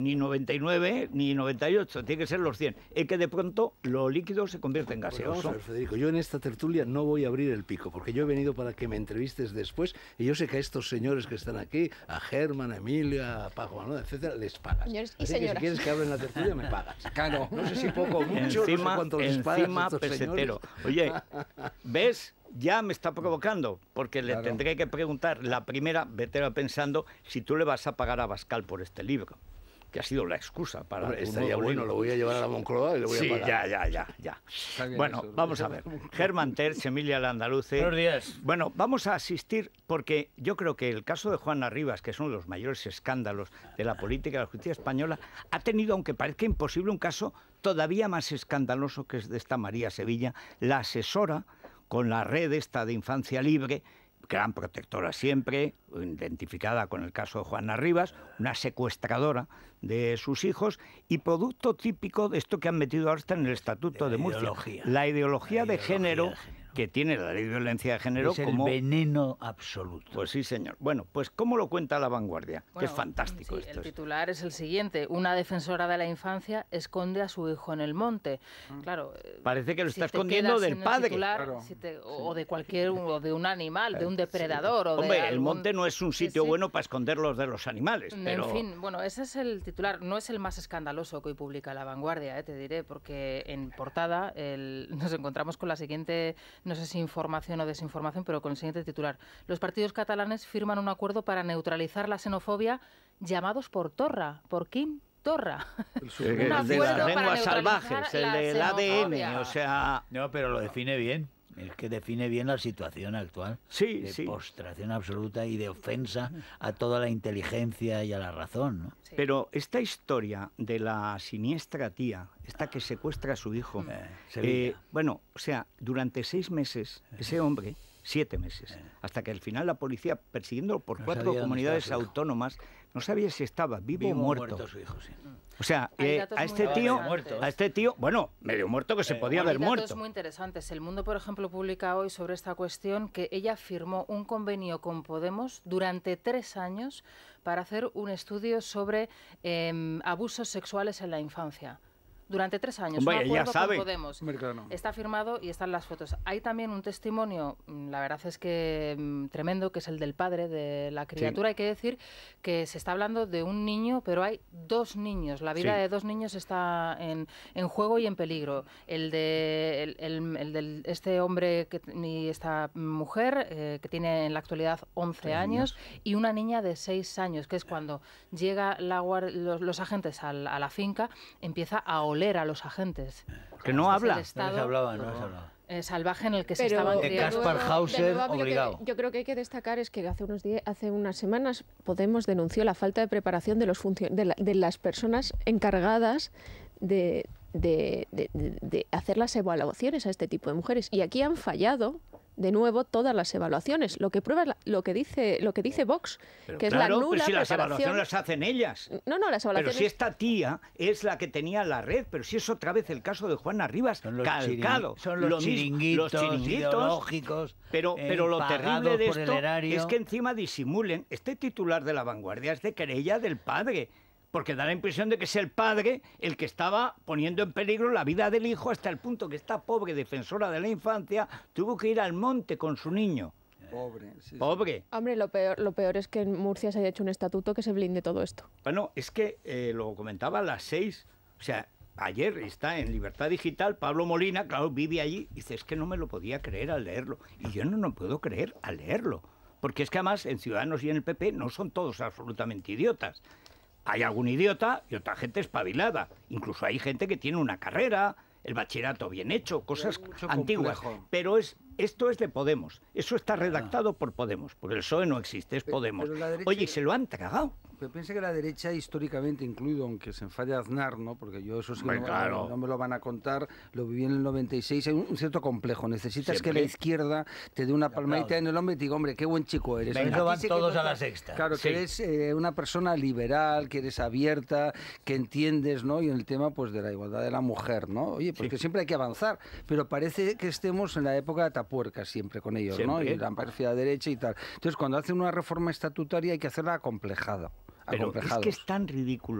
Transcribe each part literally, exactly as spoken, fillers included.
ni noventa y nueve ni noventa y ocho, tiene que ser los cien. Es que de pronto lo líquido se convierte en gaseoso. Pues vamos a ver, Federico, yo en esta tertulia no voy a abrir el pico, porque yo he venido para que me entrevistes después, y yo sé que a estos señores que están aquí, a Germán, a Emilia, a Paco, ¿no?, etcétera, les pagas. Señores y Así que señoras. si quieres que hable en la tertulia, me pagas. Claro, no sé si poco o mucho, Encima, no sé cuánto les pagas encima a estos pesetero. señores. Oye, ¿ves? Ya me está provocando, porque le Claro. tendré que preguntar, la primera, vete pensando, si tú le vas a pagar a Abascal por este libro, que ha sido la excusa para... Hombre, tu estaría nuevo bueno, libro. lo voy a llevar a la Moncloa y le voy Sí, a pagar. ya, ya, ya, ya. bien Bueno, eso, vamos a ver. Germán Terz, Emilia Landaluce. Buenos días. Bueno, vamos a asistir, porque yo creo que el caso de Juana Rivas, que es uno de los mayores escándalos de la política y la justicia española, ha tenido, aunque parezca imposible, un caso todavía más escandaloso, que es de esta María Sevilla, la asesora con la red esta de Infancia Libre, gran protectora siempre, identificada con el caso de Juana Rivas, una secuestradora de sus hijos, y producto típico de esto que han metido ahora en el Estatuto de, de Murcia, ideología. la ideología, La de, ideología género, de género. que tiene la ley de violencia de género Es el como... veneno absoluto. Pues sí, señor. Bueno, pues ¿cómo lo cuenta La Vanguardia? Que Bueno, es fantástico sí, esto. el es. titular es el siguiente: una defensora de la infancia esconde a su hijo en el monte. Claro, eh, Parece que lo si está te escondiendo quedas del en el padre. titular, Claro. si te- o de cualquier, o de un animal, de un depredador, o de Hombre, el algún- monte no es un Sí, sitio sí. bueno para esconderlos de los animales, pero... En fin, bueno, ese es el titular. No es el más escandaloso que hoy publica La Vanguardia, eh, te diré, porque en portada el- nos encontramos con la siguiente, no sé si información o desinformación, pero con el siguiente titular. Los partidos catalanes firman un acuerdo para neutralizar la xenofobia, llamados por Torra, por Quim Torra. Eh, Un el de las acuerdo para lenguas neutralizar salvajes, el la del A D N, xenofobia. o sea... No, pero lo define bien. Es que define bien la situación actual. Sí, de sí. postración absoluta y de ofensa a toda la inteligencia y a la razón, ¿no? Sí. Pero esta historia de la siniestra tía, esta que secuestra a su hijo, Eh, Sevilla. eh, bueno, o sea, durante seis meses, ese hombre, siete meses, hasta que al final la policía, persiguiéndolo por No cuatro sabía dónde comunidades estaba su hijo. autónomas, no sabía si estaba vivo, Vivo o muerto. su hijo, sí. O sea, Hay eh, datos a muy este tío, interesantes. a este tío, bueno, medio muerto que se Eh, podía Hay haber datos muerto. muy interesantes. El Mundo, por ejemplo, publica hoy sobre esta cuestión que ella firmó un convenio con Podemos durante tres años para hacer un estudio sobre eh, abusos sexuales en la infancia. Durante tres años, Hombre, un ella acuerdo sabe. con Podemos. Hombre, claro. Está firmado y están las fotos. Hay también un testimonio, mm, la verdad es que mm, tremendo, que es el del padre de la criatura. Hay que decir que se está hablando de un niño, pero hay dos niños. La vida Sí. de dos niños está en, en juego y en peligro. El de el, el- el del este hombre que, y esta mujer, eh, que tiene en la actualidad once años, y una niña de seis años, que es cuando llega la guar- los, los agentes al- a la finca, empieza a oler a los agentes. Que no Este es habla. el No les estado hablaba, no les hablaba. eh, salvaje en el que se Pero estaban De de criando. Kaspar nuevo- Hauser, de nuevo, a mí lo que- obligado. yo creo que hay que destacar es que hace unos días, hace unas semanas Podemos denunció la falta de preparación de los funcio- de, la- de las personas encargadas de, de- de- de- de hacer las evaluaciones a este tipo de mujeres, y aquí han fallado de nuevo todas las evaluaciones, lo que prueba la- lo que dice lo que dice Vox, Pero que claro, es la nula pero si las preparación. evaluaciones las hacen ellas. No, no, las Pero evaluaciones. si esta tía es la que tenía la red, pero si es otra vez el caso de Juana Rivas, Son los, calcado. chiringui- son los Lo mismo, chiringuitos, los chiringuitos, ideológicos, pero, eh, pero lo pagados terrible de por el esto erario. es que encima disimulen. Este titular de La Vanguardia es de querella del padre, porque da la impresión de que es el padre el que estaba poniendo en peligro la vida del hijo, hasta el punto que esta pobre defensora de la infancia tuvo que ir al monte con su niño. Pobre. sí, sí. Pobre. Hombre, lo peor, lo peor es que en Murcia se haya hecho un estatuto que se blinde todo esto. Bueno, es que eh, lo comentaba a las seis, o sea, ayer está en Libertad Digital, Pablo Molina, claro, vive allí, y dice, es que no me lo podía creer al leerlo. Y yo no me puedo creer al leerlo, porque es que además en Ciudadanos y en el P P no son todos absolutamente idiotas. Hay algún idiota y otra gente espabilada. Incluso hay gente que tiene una carrera, el bachillerato bien hecho, cosas mucho antiguas. complejo. Pero es esto es de Podemos. Eso está redactado por Podemos, porque el P S O E no existe, es Pe- Podemos. pero la derecha- Oye, y se lo han tragado. Pero piensa que la derecha históricamente, incluido, aunque se enfade Aznar, ¿no? Porque yo eso sí que Hombre, no, claro. no me lo van a contar, lo viví en el noventa y seis, hay un, un cierto complejo. Necesitas Siempre. que la izquierda te dé una Te palmadita aplaude. en el hombro y te diga, hombre, qué buen chico eres. Venga, A ti van sí que todos no a la te- sexta. Claro, Sí. que eres eh, una persona liberal, que eres abierta, que entiendes, ¿no? Y en el tema, pues, de la igualdad de la mujer, ¿no? Oye, porque siempre hay que avanzar, pero parece que estemos en la época de Atapuerca siempre con ellos, ¿no? Siempre. Y la perfida derecha y tal. Entonces, cuando hacen una reforma estatutaria hay que hacerla acomplejada. Pero es acomplejados. que es tan ridículo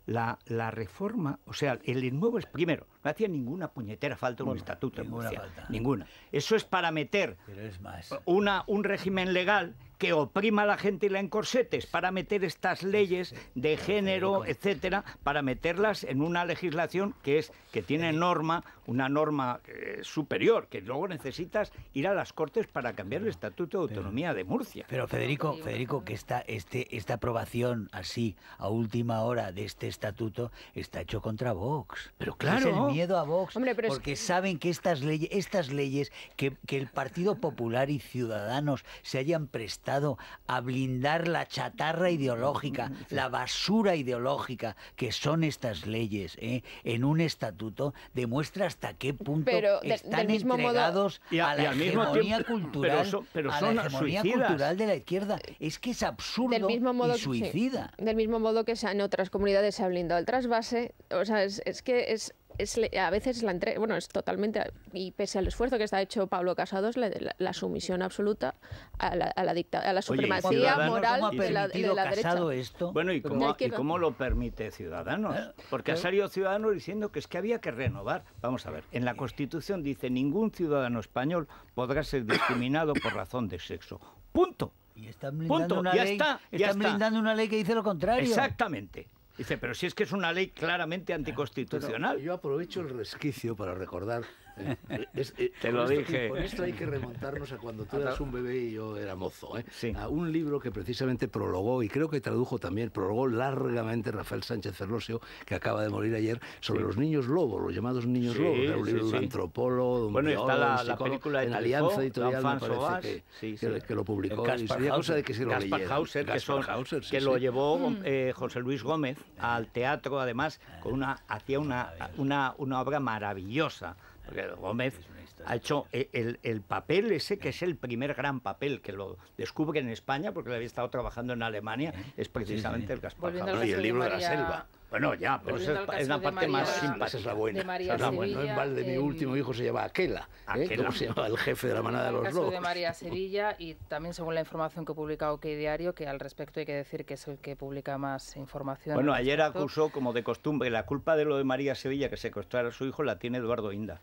la, la reforma, o sea, el nuevo es primero, no hacía ninguna puñetera falta un Bueno, estatuto en ninguna Murcia, falta. ninguna. Eso es para meter Pero es más. una, un régimen legal que oprima a la gente y la encorsetes, para meter estas leyes de género, etcétera, para meterlas en una legislación que es que tiene norma, una norma eh, superior, que luego necesitas ir a las Cortes para cambiar el Estatuto de Autonomía de Murcia. Pero Federico, Federico, que esta, este, esta aprobación así a última hora de este estatuto está hecho contra Vox. Pero Es claro. el miedo a Vox, Hombre, pero es porque que- saben que estas leyes, estas leyes que, que el Partido Popular y Ciudadanos se hayan prestado a blindar la chatarra ideológica, la basura ideológica que son estas leyes, ¿eh? En un estatuto, demuestra hasta qué punto Pero de- están del mismo modo- entregados Y a- a y la al mismo hegemonía tiempo- cultural, pero son- pero a son la hegemonía suicidas. cultural de la izquierda. Es que es absurdo del mismo modo y suicida. sí, del mismo modo que se- en otras comunidades se ha blindado el trasvase, o sea, es, es que es, es le- a veces la entre, bueno, es totalmente, y pese al esfuerzo que está hecho Pablo Casado, es la, la- la sumisión absoluta a la, a la, dicta- a la supremacía Ciudadanos, moral ¿Cómo ha de la, de permitido la derecha. Casado esto? Bueno, ¿y Pues cómo, ya ¿y queda. cómo lo permite Ciudadanos? Porque ha salido Ciudadanos diciendo que es que había que renovar. Vamos a ver, en la Constitución dice ningún ciudadano español podrá ser discriminado por razón de sexo. Punto. Y están blindando Punto, una ya ley, está, ya están está. blindando una ley que dice lo contrario. Exactamente. Dice, pero si es que es una ley claramente anticonstitucional. Pero yo aprovecho el resquicio para recordar. eh, es- eh, Te con lo esto- dije. Con esto hay que remontarnos a cuando tú eras un bebé y yo era mozo. ¿eh? Sí. A un libro que precisamente prologó, y creo que tradujo también, prologó largamente Rafael Sánchez Ferlosio, que acaba de morir ayer, sobre Sí. los niños lobos, los llamados niños Sí, lobos. Era un sí, libro de un sí. antropólogo, de un Bueno, y está biólogo, la- un la psicólogo, película de en Truffaut, Alianza Editorial, me L'Enfant parece Sauvage. que, Sí, que- sí. que lo publicó. El Y sería cosa de que se lo Gaspar leyera. Hauser, que, Gaspar son- Hauser, sí, que sí. lo llevó eh, José Luis Gómez al teatro, además, con una hacía una, una, una obra maravillosa. Porque Gómez ha hecho el, el- el papel ese, que es el primer gran papel que lo descubre en España, porque él había estado trabajando en Alemania, es precisamente el Gaspar Volviendo al Hauser. y el caso de libro de la María- selva. Bueno, ya, pero Volviendo esa al es, caso es la de parte más María- simpática. Esa es la buena. de María Esa es la buena. Sevilla, No en balde, mi em, último hijo se llama Aquela. ¿eh? Aquela. ¿Cómo se llama el jefe de la manada de el los caso lobos? de María Sevilla y también según la información que publica OK Diario, que al respecto hay que decir que es el que publica más información. Bueno, al ayer respecto. acusó, como de costumbre, la culpa de lo de María Sevilla, que secuestrara a su hijo, la tiene Eduardo Inda.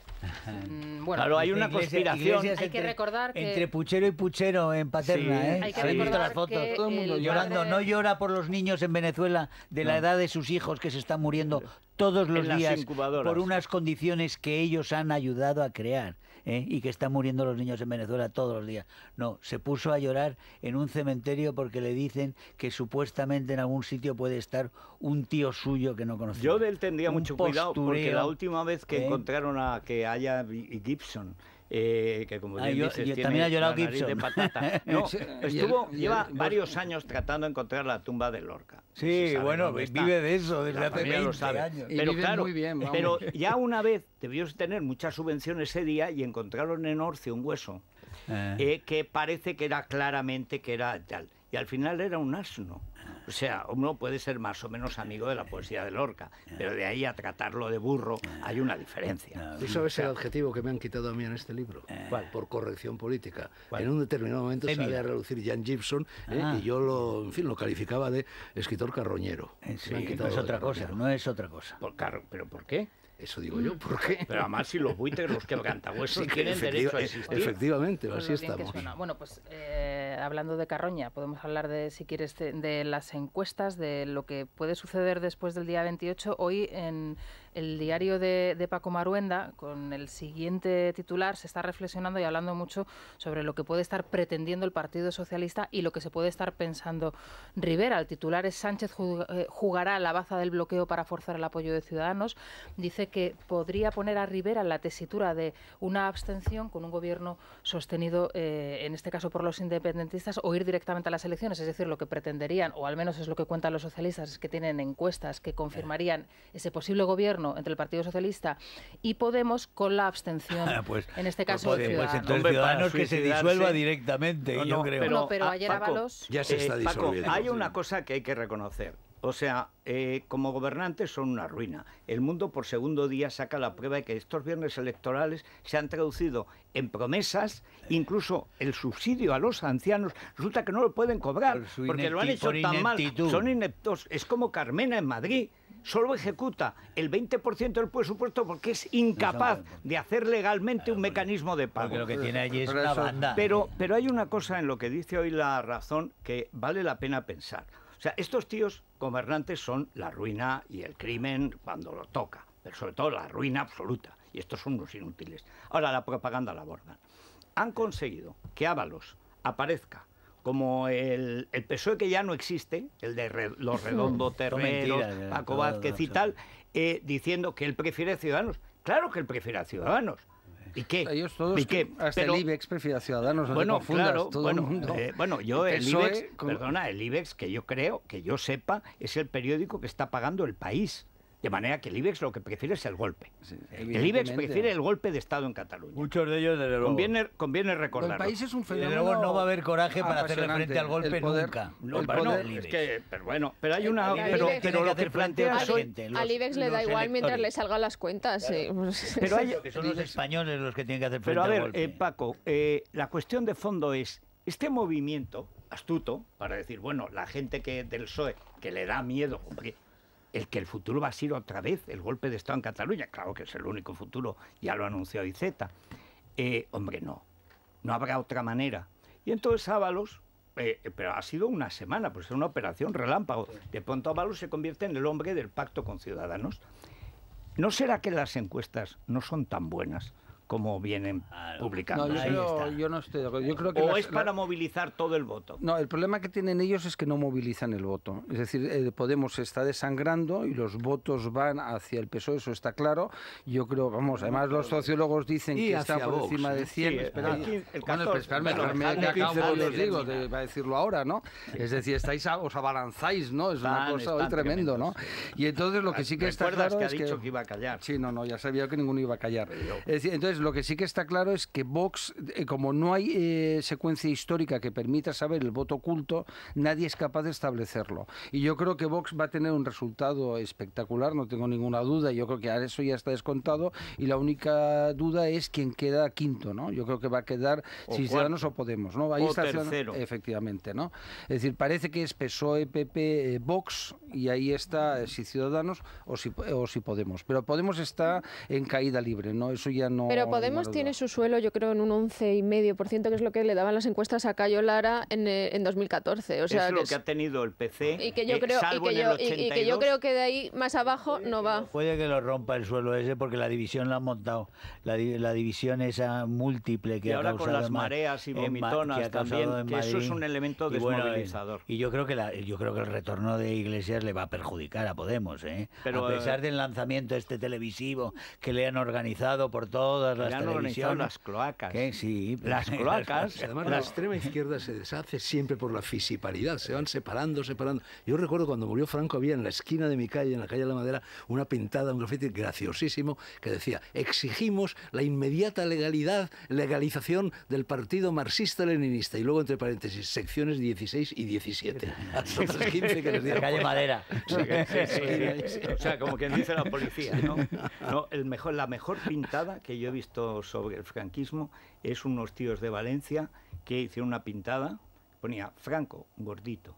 Mm, bueno, Claro, hay Dice una Iglesias- conspiración. Iglesias Hay que entre- recordar que- Entre puchero y puchero en Paterna, Sí, ¿eh? hay que ¿Habéis visto recordar las fotos? que Todo el mundo el Llorando, padre- no llora por los niños en Venezuela de la edad de sus hijos que se están muriendo todos los En las días incubadoras. por unas condiciones que ellos han ayudado a crear, ¿eh? Y que están muriendo los niños en Venezuela todos los días. No, se puso a llorar en un cementerio porque le dicen que supuestamente en algún sitio puede estar un tío suyo que no conocía. Yo de él tendría Un mucho cuidado, porque postureo, la última vez que ¿eh? encontraron a que haya Bi- Gibson, eh, que como Ah, bien yo- dices, yo- tiene también ha llorado la nariz de Gibson. patata. No, Sí, y estuvo, el- y lleva el- varios años tratando de encontrar la tumba de Lorca. No se Sí, sabe bueno, dónde está. vive de eso desde La hace familia lo veinte sabe. años. Y Pero vive claro, muy bien, vamos. pero ya una vez debió tener mucha subvención ese día y encontraron en Orcio un hueso Ah. eh, que parece que era claramente que era tal. Y al final era un asno. O sea, uno puede ser más o menos amigo de la poesía de Lorca, pero de ahí a tratarlo de burro hay una diferencia. ¿Tú sabes el adjetivo que me han quitado a mí en este libro? ¿Cuál? Por corrección política. ¿Cuál? En un determinado momento Fémina. sale a relucir Jan Gibson ¿eh? Ah. y yo lo, en fin, lo calificaba de escritor carroñero. Eh, Me han Sí, quitado no es lo de otra cosa, carroñero. no es otra cosa. Por car- ¿Pero por qué? Eso digo yo, ¿por qué? Pero además si los buitres, los quebrantahuesos Sí, que tienen efectiva- derecho a eh, existir. Efectivamente, Pues así lo bien que estamos. suena. Bueno, pues eh, hablando de Carroña, podemos hablar de, si quieres, de, de las encuestas, de lo que puede suceder después del día veintiocho. Hoy en el diario de, de Paco Maruenda, con el siguiente titular, se está reflexionando y hablando mucho sobre lo que puede estar pretendiendo el Partido Socialista y lo que se puede estar pensando Rivera. El titular es: Sánchez jug- eh, jugará la baza del bloqueo para forzar el apoyo de Ciudadanos. Dice que podría poner a Rivera en la tesitura de una abstención con un gobierno sostenido, eh, en este caso por los independentistas, o ir directamente a las elecciones. Es decir, lo que pretenderían, o al menos es lo que cuentan los socialistas, es que tienen encuestas que confirmarían ese posible gobierno entre el Partido Socialista y Podemos con la abstención, Pues, en este pues, caso, pues, de pues Ciudadanos. entonces Hombre, para Ciudadanos que se suicidarse- disuelva directamente, No, yo no, creo. pero- No, pero ah, ayer Paco, Ábalos... Ya se está Eh, Paco, disolviendo. hay sí. una cosa que hay que reconocer. O sea, eh, como gobernantes son una ruina. El mundo por segundo día saca la prueba de que estos viernes electorales se han traducido en promesas, incluso el subsidio a los ancianos, resulta que no lo pueden cobrar, Por su porque lo han inepti- hecho por tan mal. ineptitud. Son ineptos. Es como Carmena en Madrid. solo ejecuta el veinte por ciento del presupuesto porque es incapaz de hacer legalmente un mecanismo de pago. Porque lo que tiene allí es Pero una eso- banda. Pero, pero hay una cosa en lo que dice hoy La Razón que vale la pena pensar. O sea, estos tíos gobernantes son la ruina y el crimen cuando lo toca, pero sobre todo la ruina absoluta. Y estos son unos inútiles. Ahora la propaganda la abordan. Han conseguido que Ábalos aparezca como el, el P S O E que ya no existe, el de re, los Redondo Terreros, mentira, Paco todo, Vázquez y todo. tal, eh, diciendo que él prefiere a Ciudadanos. Claro que él prefiere a Ciudadanos. ¿Y qué? Ellos todos, ¿Y qué? hasta Pero- el IBEX prefiere a Ciudadanos, no bueno, te confundas, claro, todo bueno, el mundo. eh, bueno, yo el P S O E IBEX, con- perdona, el IBEX que yo creo, que yo sepa, es el periódico que está pagando el país. De manera que el IBEX lo que prefiere es el golpe. Sí, El IBEX evidentemente. prefiere el golpe de Estado en Cataluña. Muchos de ellos, desde luego. Conviene, conviene El recordarlo. país es un Y fenómeno. desde luego no va a haber coraje para hacerle apasionante. frente al golpe El poder- nunca. No, el bueno, poder- es que, pero bueno, pero hay El- una, el pero, IBEX pero tiene que lo que hacer frente a planteas la hoy, gente. Los- Al IBEX le da los igual mientras le electores. salgan las cuentas. sí. pero hay, Que son los españoles los que tienen que hacer frente pero a al ver, golpe. eh, Paco, eh, la cuestión de fondo es este movimiento astuto para decir, bueno, la gente que del P S O E que le da miedo, hombre, el que el futuro va a ser otra vez el golpe de Estado en Cataluña, claro que es el único futuro, ya lo anunció I Z. Eh, hombre, no, no habrá otra manera. Y entonces Ábalos, eh, pero ha sido una semana, pues es una operación relámpago. De pronto Ábalos se convierte en el hombre del pacto con Ciudadanos. ¿No será que las encuestas no son tan buenas como vienen Claro. publicando? No, yo, Ahí creo, está. yo no estoy de acuerdo. Yo creo que ¿O las- es para la- movilizar todo el voto? No, el problema que tienen ellos es que no movilizan el voto. Es decir, eh, Podemos se está desangrando y los votos van hacia el P S O E, eso está claro. Yo creo, vamos, además los sociólogos dicen Y que está hacia por Vox, encima ¿eh? de cien. Sí, espera, el quince, el bueno, catorce, pero esperadme, bueno, dejarme el que quince acabo y de os digo, termina. de- va a decirlo ahora, ¿no? Es decir, estáis a- os abalanzáis, ¿no? Es una Están- cosa hoy están tremendo, ¿no? tremendos, Y entonces lo que sí que está ¿Recuerdas claro que ha es dicho que... que iba a callar? Sí, no, no, ya sabía que ninguno iba a callar. Es decir, entonces, lo que sí que está claro es que Vox, eh, como no hay eh, secuencia histórica que permita saber el voto oculto, nadie es capaz de establecerlo. Y yo creo que Vox va a tener un resultado espectacular, no tengo ninguna duda. Yo creo que a eso ya está descontado. Y la única duda es quién queda quinto, ¿no? Yo creo que va a quedar O si Ciudadanos o Podemos, ¿no? Ahí O está tercero. efectivamente, ¿no? Es decir, parece que es P S O E, P P, eh, Vox, y ahí está eh, si Ciudadanos o si, o si Podemos. Pero Podemos está en caída libre, ¿no? Eso ya no... Pero no Podemos lo tiene dudo. su suelo, yo creo, en un once coma cinco por ciento, que es lo que le daban las encuestas a Cayo Lara en, eh, en dos mil catorce. O sea, es lo es- que ha tenido el P C, y que yo eh, creo y salvo que en el yo, y- y que yo ochenta y dos. creo que de ahí más abajo no va. Puede que lo rompa el suelo ese porque la división la han montado. La, di- la división esa múltiple que Y ha ahora con causado las en Ma- mareas y en Ma- vomitonas que ha causado también, en que eso es Madrid. un elemento Y bueno, desmovilizador. y yo creo que la- yo creo que el retorno de Iglesias le va a perjudicar a Podemos, ¿eh? Pero, a pesar eh, del lanzamiento este televisivo que le han organizado por todas las Ya han organizado televisiones. las cloacas. Que sí, Las cloacas. Además, la extrema izquierda se deshace siempre por la fisiparidad, se van separando, separando. Yo recuerdo cuando murió Franco, había en la esquina de mi calle, en la calle de la Madera, una pintada, un grafiti graciosísimo que decía: exigimos la inmediata legalidad, legalización del partido marxista-leninista. Y luego, entre paréntesis, secciones dieciséis y diecisiete. Hasta otras quince que les la dieron. calle Madera. Sí, sí, sí. O sea, como quien dice la policía, ¿no? No, el mejor, la mejor pintada que yo he visto sobre el franquismo es unos tíos de Valencia que hicieron una pintada, ponía Franco, gordito.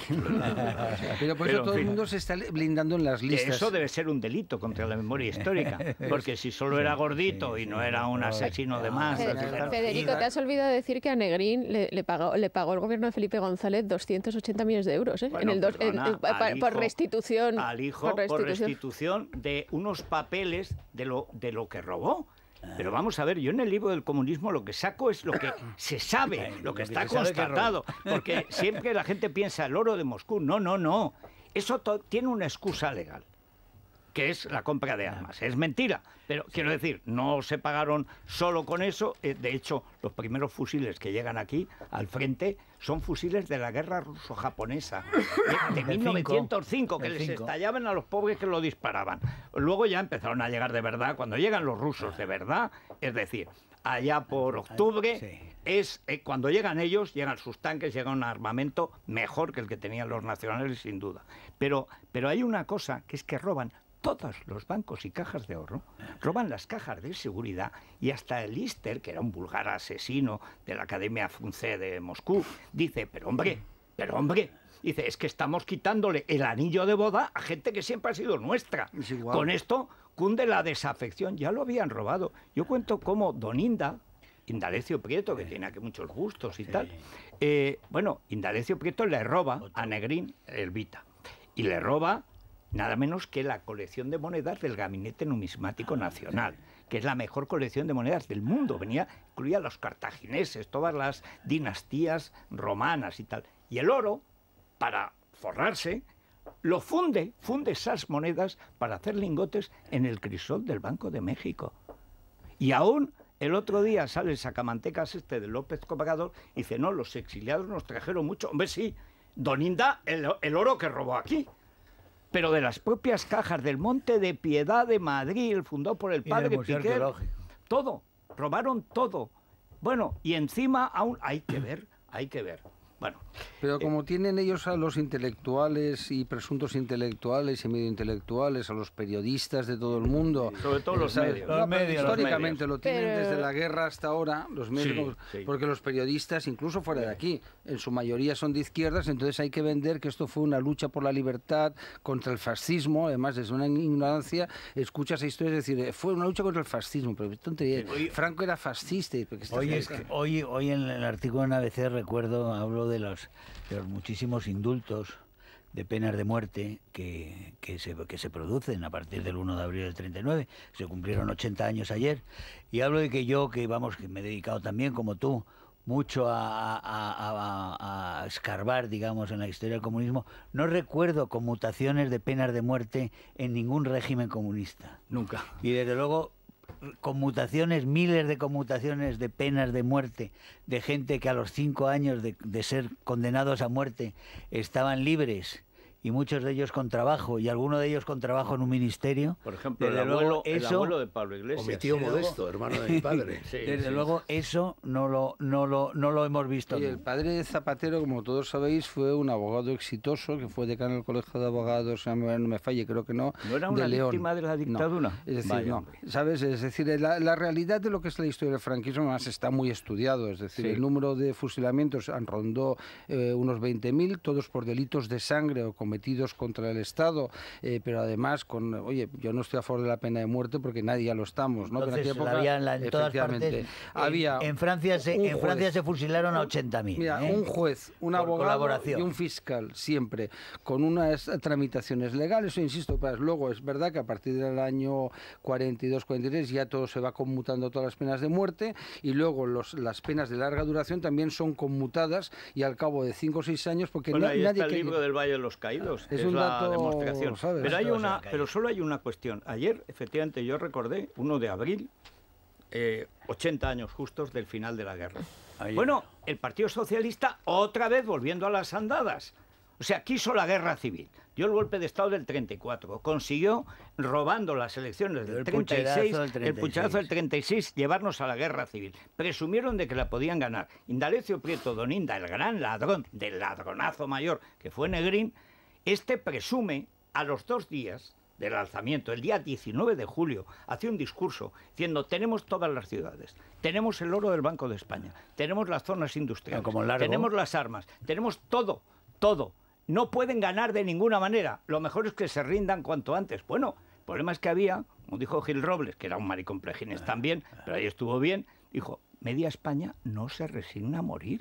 Pero por Pero, eso en todo el fin. mundo se está blindando en las Que listas. eso debe ser un delito contra la memoria histórica, porque si solo era gordito y no era un asesino de más... Fe- Fe- Federico, te has olvidado de decir que a Negrín le, le pagó, le pagó el gobierno de Felipe González doscientos ochenta millones de euros, ¿eh? Bueno, en el dos- en- perdona, en- pa- al por hijo- restitución. al hijo por restitución. de unos papeles de lo, de lo que robó. Pero vamos a ver, yo en el libro del comunismo lo que saco es lo que se sabe, lo que Lo que está se sabe que constatado. Porque siempre la gente piensa el oro de Moscú. No, no, no. Eso to- tiene una excusa legal, que es la compra de armas. Es mentira, pero quiero decir, no se pagaron solo con eso. Eh, De hecho, los primeros fusiles que llegan aquí al frente son fusiles de la guerra ruso-japonesa de, de Del mil novecientos cinco, que Del les cinco. estallaban a los pobres que lo disparaban. Luego ya empezaron a llegar de verdad, cuando llegan los rusos de verdad, es decir, allá por octubre, Sí. es eh, cuando llegan ellos, llegan sus tanques, llega un armamento mejor que el que tenían los nacionales, sin duda. Pero, pero hay una cosa, que es que roban todos los bancos y cajas de ahorro, roban las cajas de seguridad, y hasta el Lister, que era un vulgar asesino de la Academia Frunze de Moscú, dice, pero hombre, Pero hombre, dice, es que estamos quitándole el anillo de boda a gente que siempre ha sido nuestra. Con esto cunde la desafección, ya lo habían robado. Yo cuento cómo Don Inda, Indalecio Prieto, que tiene aquí muchos gustos y tal, eh, bueno, Indalecio Prieto le roba a Negrín el Vita y le roba nada menos que la colección de monedas del Gabinete Numismático Nacional, que es la mejor colección de monedas del mundo. Venía, incluía los cartagineses, todas las dinastías romanas y tal. Y el oro, para forrarse, lo funde, funde esas monedas para hacer lingotes en el crisol del Banco de México. Y aún el otro día sale el sacamantecas este de López Cobrador y dice, no, los exiliados nos trajeron mucho. Hombre, sí, Don Inda, el, el oro que robó aquí. Pero de las propias cajas del Monte de Piedad de Madrid, el fundado por el padre Piquer, todo, robaron todo. Bueno, y encima aún hay que ver, hay que ver. Bueno, pero como eh, tienen ellos a los intelectuales y presuntos intelectuales y medio intelectuales, a los periodistas de todo el mundo, sobre todo los ¿sabes? medios, No, los medios históricamente los medios. lo tienen Pero... desde la guerra hasta ahora, los medios, Sí, sí. porque los periodistas, incluso fuera de aquí, en su mayoría son de izquierdas, entonces hay que vender que esto fue una lucha por la libertad contra el fascismo. Además, desde una ignorancia escuchas esa historia, es decir, fue una lucha contra el fascismo, pero tontería, Oye, Franco era fascista. Porque Hoy, es que, hoy, hoy en el artículo en A B C recuerdo, hablo de los, de los muchísimos indultos de penas de muerte que, que, se, que se producen a partir del uno de abril del treinta y nueve. Se cumplieron ochenta años ayer. Y hablo de que yo, que vamos, que me he dedicado también, como tú, mucho a, a, a, a escarbar, digamos, en la historia del comunismo, no recuerdo conmutaciones de penas de muerte en ningún régimen comunista. Nunca. Y desde luego conmutaciones, miles de conmutaciones de penas de muerte, de gente que a los cinco años de, de ser condenados a muerte estaban libres, y muchos de ellos con trabajo, y algunos de ellos con trabajo en un ministerio. Por ejemplo, el desde abuelo, luego, el eso, abuelo de Pablo Iglesias. O mi tío Modesto, hermano de mi padre. Sí, desde sí. luego eso no lo, no lo, no lo hemos visto. Y el nunca. padre de Zapatero, como todos sabéis, fue un abogado exitoso que fue decano del Colegio de Abogados, no me, no me falle, creo que no. ¿No era una de León. víctima de la dictadura? No, es decir, Vaya, no. hombre. ¿Sabes? Es decir, la, la realidad de lo que es la historia del franquismo más está muy estudiado. Es decir, Sí. el número de fusilamientos rondó eh, unos veinte mil, todos por delitos de sangre o cometidos contra el Estado, eh, pero además con, oye, yo no estoy a favor de la pena de muerte porque nadie ya lo estamos, ¿no? Entonces, Pero en aquella la había en, la- en todas efectivamente, partes. había en, en Francia se, un en Francia juez. se fusilaron a ochenta mil. Mira, ¿eh? un juez, un Por abogado colaboración. y un fiscal, siempre, con unas tramitaciones legales, o insisto, pues, luego es verdad que a partir del año cuarenta y dos cuarenta y tres ya todo se va conmutando, todas las penas de muerte, y luego los, las penas de larga duración también son conmutadas, y al cabo de cinco o seis años, porque Bueno, na- ahí nadie... está el que- libro del Valle de los Caídos, que Es es, un la dato, demostración. ¿sabes? Pero, hay Todo se una, ha caído. pero solo hay una cuestión. Ayer, efectivamente, yo recordé, uno de abril, eh, ochenta años justos del final de la guerra. Ayer. Bueno, el Partido Socialista otra vez volviendo a las andadas. O sea, quiso la guerra civil. Dio el golpe de Estado del treinta y cuatro. Consiguió, robando las elecciones del El treinta y seis, pucherazo del el treinta y seis. pucherazo del treinta y seis, llevarnos a la guerra civil. Presumieron de que la podían ganar. Indalecio Prieto Don Inda, el gran ladrón del ladronazo mayor que fue Negrín, este presume a los dos días del alzamiento, el día diecinueve de julio, hace un discurso diciendo: tenemos todas las ciudades, tenemos el oro del Banco de España, tenemos las zonas industriales, Como largo. tenemos las armas, tenemos todo, todo. No pueden ganar de ninguna manera. Lo mejor es que se rindan cuanto antes. Bueno, el problema es que había, como dijo Gil Robles, que era un maricomplejines también, pero ahí estuvo bien, dijo: media España no se resigna a morir.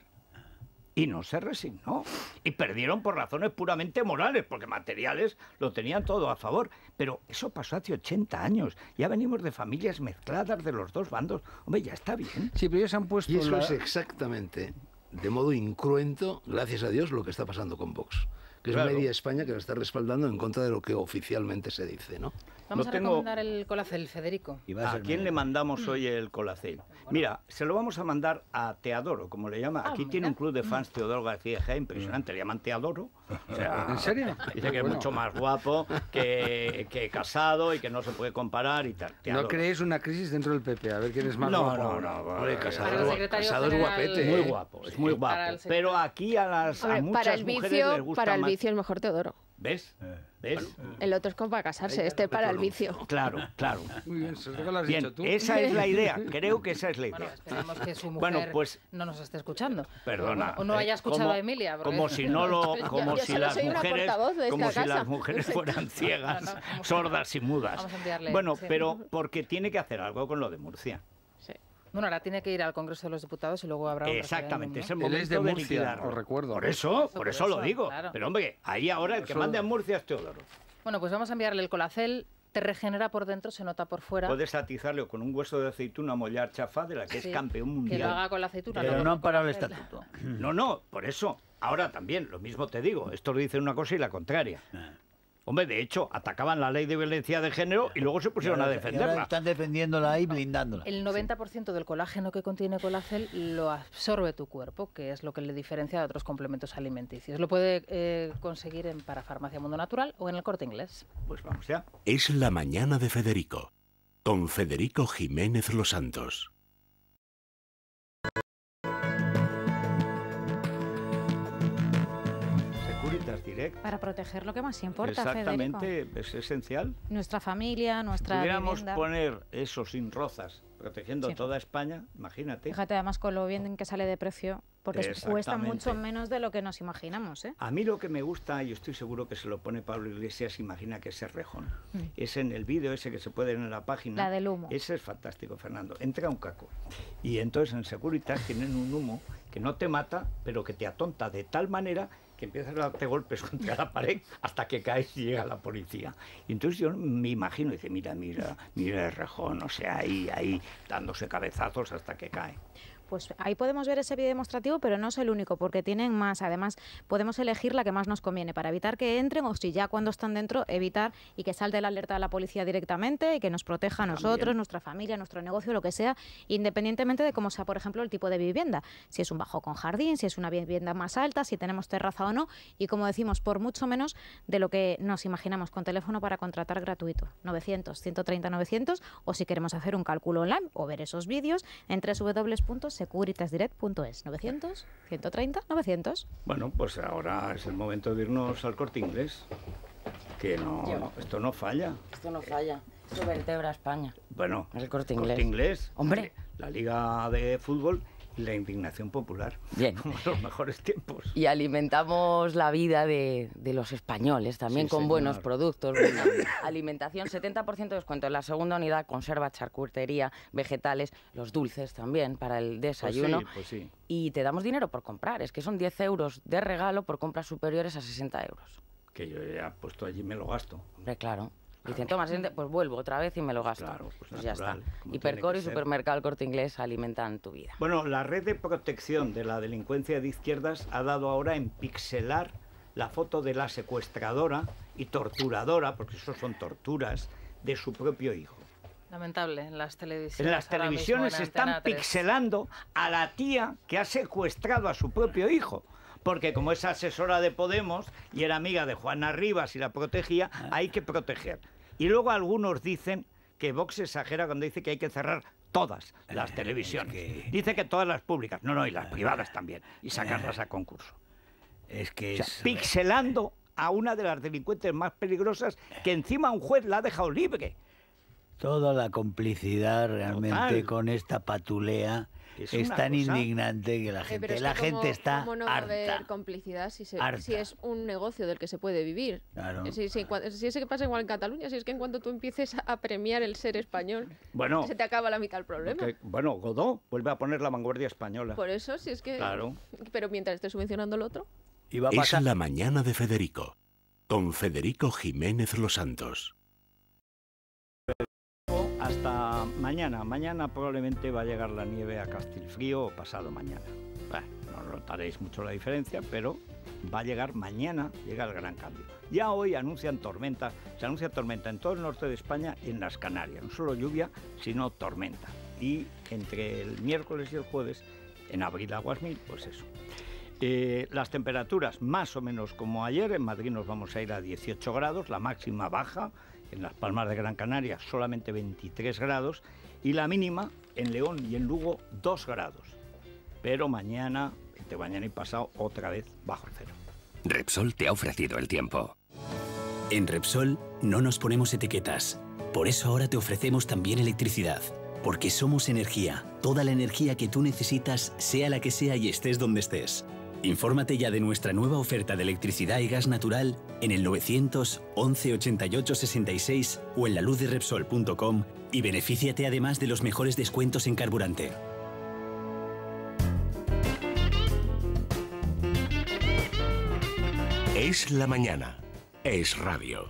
Y no se resignó. Y perdieron por razones puramente morales, porque materiales lo tenían todo a favor. Pero eso pasó hace ochenta años. Ya venimos de familias mezcladas de los dos bandos. Hombre, ya está bien. Sí, pero ellos se han puesto... Y eso la- es exactamente, de modo incruento, gracias a Dios, lo que está pasando con Vox. Que es Claro. media España que lo está respaldando en contra de lo que oficialmente se dice, ¿no? Vamos No a tengo- recomendar el Colacel, Federico. Y va a ¿A ser quién nuevo. le mandamos hoy el Colacel? Mira, se lo vamos a mandar a Teodoro, como le llama. Ah, Aquí mira. tiene un club de fans, Teodoro García Ejea, impresionante. Le llaman Teodoro. O sea, ¿En serio? Dice que es Bueno. mucho más guapo que, que Casado y que no se puede comparar y tal. ¿No Teodoro. creéis una crisis dentro del P P? A ver quién es más No, guapo no, ahora. no. Hombre, no, Casado, Para el secretario Casado es general- guapete. Muy ¿eh? guapo, es muy Para guapo. el Pero aquí a las a Hombre, muchas para el mujeres vicio, les gusta para el más. vicio el mejor Teodoro. ¿Ves? ¿Ves? El otro es como para casarse, este para el vicio. Claro, claro. Muy bien, eso lo has Bien, dicho tú. esa es la idea. Creo que esa es la Bueno, idea. esperemos que su mujer Bueno, pues, no nos esté escuchando. perdona. O no haya eh, escuchado como- a Emilia. porque- Como si no lo, Yo- como yo si solo las soy una mujeres, portavoz de como esta si las casa. mujeres fueran ciegas, No, no, como- sordas y mudas. Vamos a enviarle, Bueno, sí. pero porque tiene que hacer algo con lo de Murcia. Sí. Bueno, ahora tiene que ir al Congreso de los Diputados y luego habrá un Exactamente, es referéndum, el Él es momento de de Murcia, liquidarlo. os recuerdo. Por eso, por Por eso lo eso, digo. claro. Pero hombre, ahí ahora el que Eso- mande a Murcia es Teodoro. ¿no? Bueno, pues vamos a enviarle el Colacel. Te regenera por dentro, se nota por fuera. Puedes atizarle con un hueso de aceituna mollar chafá de la que Sí, es campeón que mundial. lo haga con la aceituna. Pero con no han parado el Colacel. estatuto. No, no, por eso. Ahora también, lo mismo te digo. Esto lo dicen una cosa y la contraria. Hombre, de hecho, atacaban la ley de violencia de género y luego se pusieron a Y ahora- y ahora defenderla. están defendiéndola y blindándola. El noventa por ciento del colágeno que contiene Colacel lo absorbe tu cuerpo, que es lo que le diferencia de otros complementos alimenticios. Lo puede eh, conseguir en Parafarmacia Mundo Natural o en el Corte Inglés. Pues vamos ya. Es la mañana de Federico, con Federico Jiménez Los Santos. Securitas Direct. Para proteger lo que más importa, Federico. Exactamente, es esencial. Nuestra familia, nuestra Pudiéramos vivienda. poner eso sin rozas, protegiendo Sí. toda España, imagínate. Fíjate además con lo bien que sale de precio, porque es- cuesta Exactamente. mucho menos de lo que nos imaginamos, ¿eh? A mí lo que me gusta, y estoy seguro que se lo pone Pablo Iglesias, imagina que ese rejón. Es en el vídeo ese que se puede ver en la página. La del humo. Ese es fantástico, Fernando. Entra un caco. Y entonces en Securitas tienen un humo que no te mata, pero que te atonta de tal manera que empiezas a darte golpes contra la pared hasta que caes y llega la policía. Y entonces yo me imagino, dice, mira, mira, mira el rejón, o sea, ahí, ahí, dándose cabezazos hasta que cae. Pues ahí podemos ver ese vídeo demostrativo, pero no es el único, porque tienen más. Además, podemos elegir la que más nos conviene para evitar que entren o si ya cuando están dentro, evitar y que salte la alerta a la policía directamente y que nos proteja a nosotros, También. nuestra familia, nuestro negocio, lo que sea, independientemente de cómo sea, por ejemplo, el tipo de vivienda. Si es un bajo con jardín, si es una vivienda más alta, si tenemos terraza o no. Y como decimos, por mucho menos de lo que nos imaginamos, con teléfono para contratar gratuito. novecientos, ciento treinta, novecientos, o si queremos hacer un cálculo online o ver esos vídeos en doble u doble u doble u punto securitasdirect punto es. novecientos, ciento treinta, novecientos. Bueno, pues ahora es el momento de irnos al Corte Inglés. Que no, Yo. esto no falla. Esto no falla. Esto vertebra España. Bueno, El Corte Corte Inglés. Inglés, Hombre. la Liga de Fútbol y la indignación popular. Bien. Como los mejores tiempos. Y alimentamos la vida de, de los españoles también Sí, con señor. buenos productos. Buena alimentación, setenta por ciento de descuento en la segunda unidad, conserva, charcutería, vegetales, los dulces también para el desayuno. Pues sí, pues sí. Y te damos dinero por comprar. Es que son diez euros de regalo por compras superiores a sesenta euros. Que yo ya he puesto allí y me lo gasto. Hombre, claro. Dicen, toma, sesenta, pues vuelvo otra vez y me lo gasto. Claro, pues ya está. natural, como Hipercor tiene y que ser. Supermercado El Corte Inglés alimentan tu vida. Bueno, la red de protección de la delincuencia de izquierdas ha dado ahora en pixelar la foto de la secuestradora y torturadora, porque eso son torturas, de su propio hijo. Lamentable, en las televisiones. En las ahora mismo televisiones en están Antena tres. pixelando a la tía que ha secuestrado a su propio hijo. Porque como es asesora de Podemos y era amiga de Juana Rivas y la protegía, hay que proteger. Y luego algunos dicen que Vox exagera cuando dice que hay que cerrar todas las televisiones. que- Dice que todas las públicas, no, no, y las privadas también, y sacarlas a concurso. Es que O sea, es... pixelando a una de las delincuentes más peligrosas que encima un juez la ha dejado libre. Toda la complicidad realmente Total. con esta patulea Es es, una tan cosa- indignante que la Eh, gente, pero es la que gente cómo- está cómo no va a haber harta. complicidad si, se- Harta. si es un negocio del que se puede vivir? Claro. Si, si, cua- si es que pasa igual en Cataluña, si es que en cuanto tú empieces a premiar el ser español, Bueno, se te acaba la mitad del problema. que- bueno, Godó vuelve a poner la vanguardia española. Por eso, si es que... Claro. Pero mientras esté subvencionando el otro... Y va a Es pasar... la mañana de Federico, con Federico Jiménez Los Santos. Hasta mañana. Mañana probablemente va a llegar la nieve a Castilfrío o pasado mañana. Bueno, no notaréis mucho la diferencia, pero va a llegar mañana, llega el gran cambio. Ya hoy anuncian tormentas, se anuncia tormenta en todo el norte de España y en las Canarias. No solo lluvia, sino tormenta. Y entre el miércoles y el jueves, en Abril Aguas Mil, pues eso. Eh, las temperaturas más o menos como ayer, en Madrid nos vamos a ir a dieciocho grados, la máxima baja, en Las Palmas de Gran Canaria solamente veintitrés grados y la mínima en León y en Lugo dos grados. Pero mañana, entre mañana y pasado, otra vez bajo cero. Repsol te ha ofrecido el tiempo. En Repsol no nos ponemos etiquetas. Por eso ahora te ofrecemos también electricidad. Porque somos energía. Toda la energía que tú necesitas, sea la que sea y estés donde estés. Infórmate ya de nuestra nueva oferta de electricidad y gas natural en el novecientos once ochenta y ocho sesenta y seis o en la luz de repsol punto com y benefíciate además de los mejores descuentos en carburante. Es la mañana. Es radio.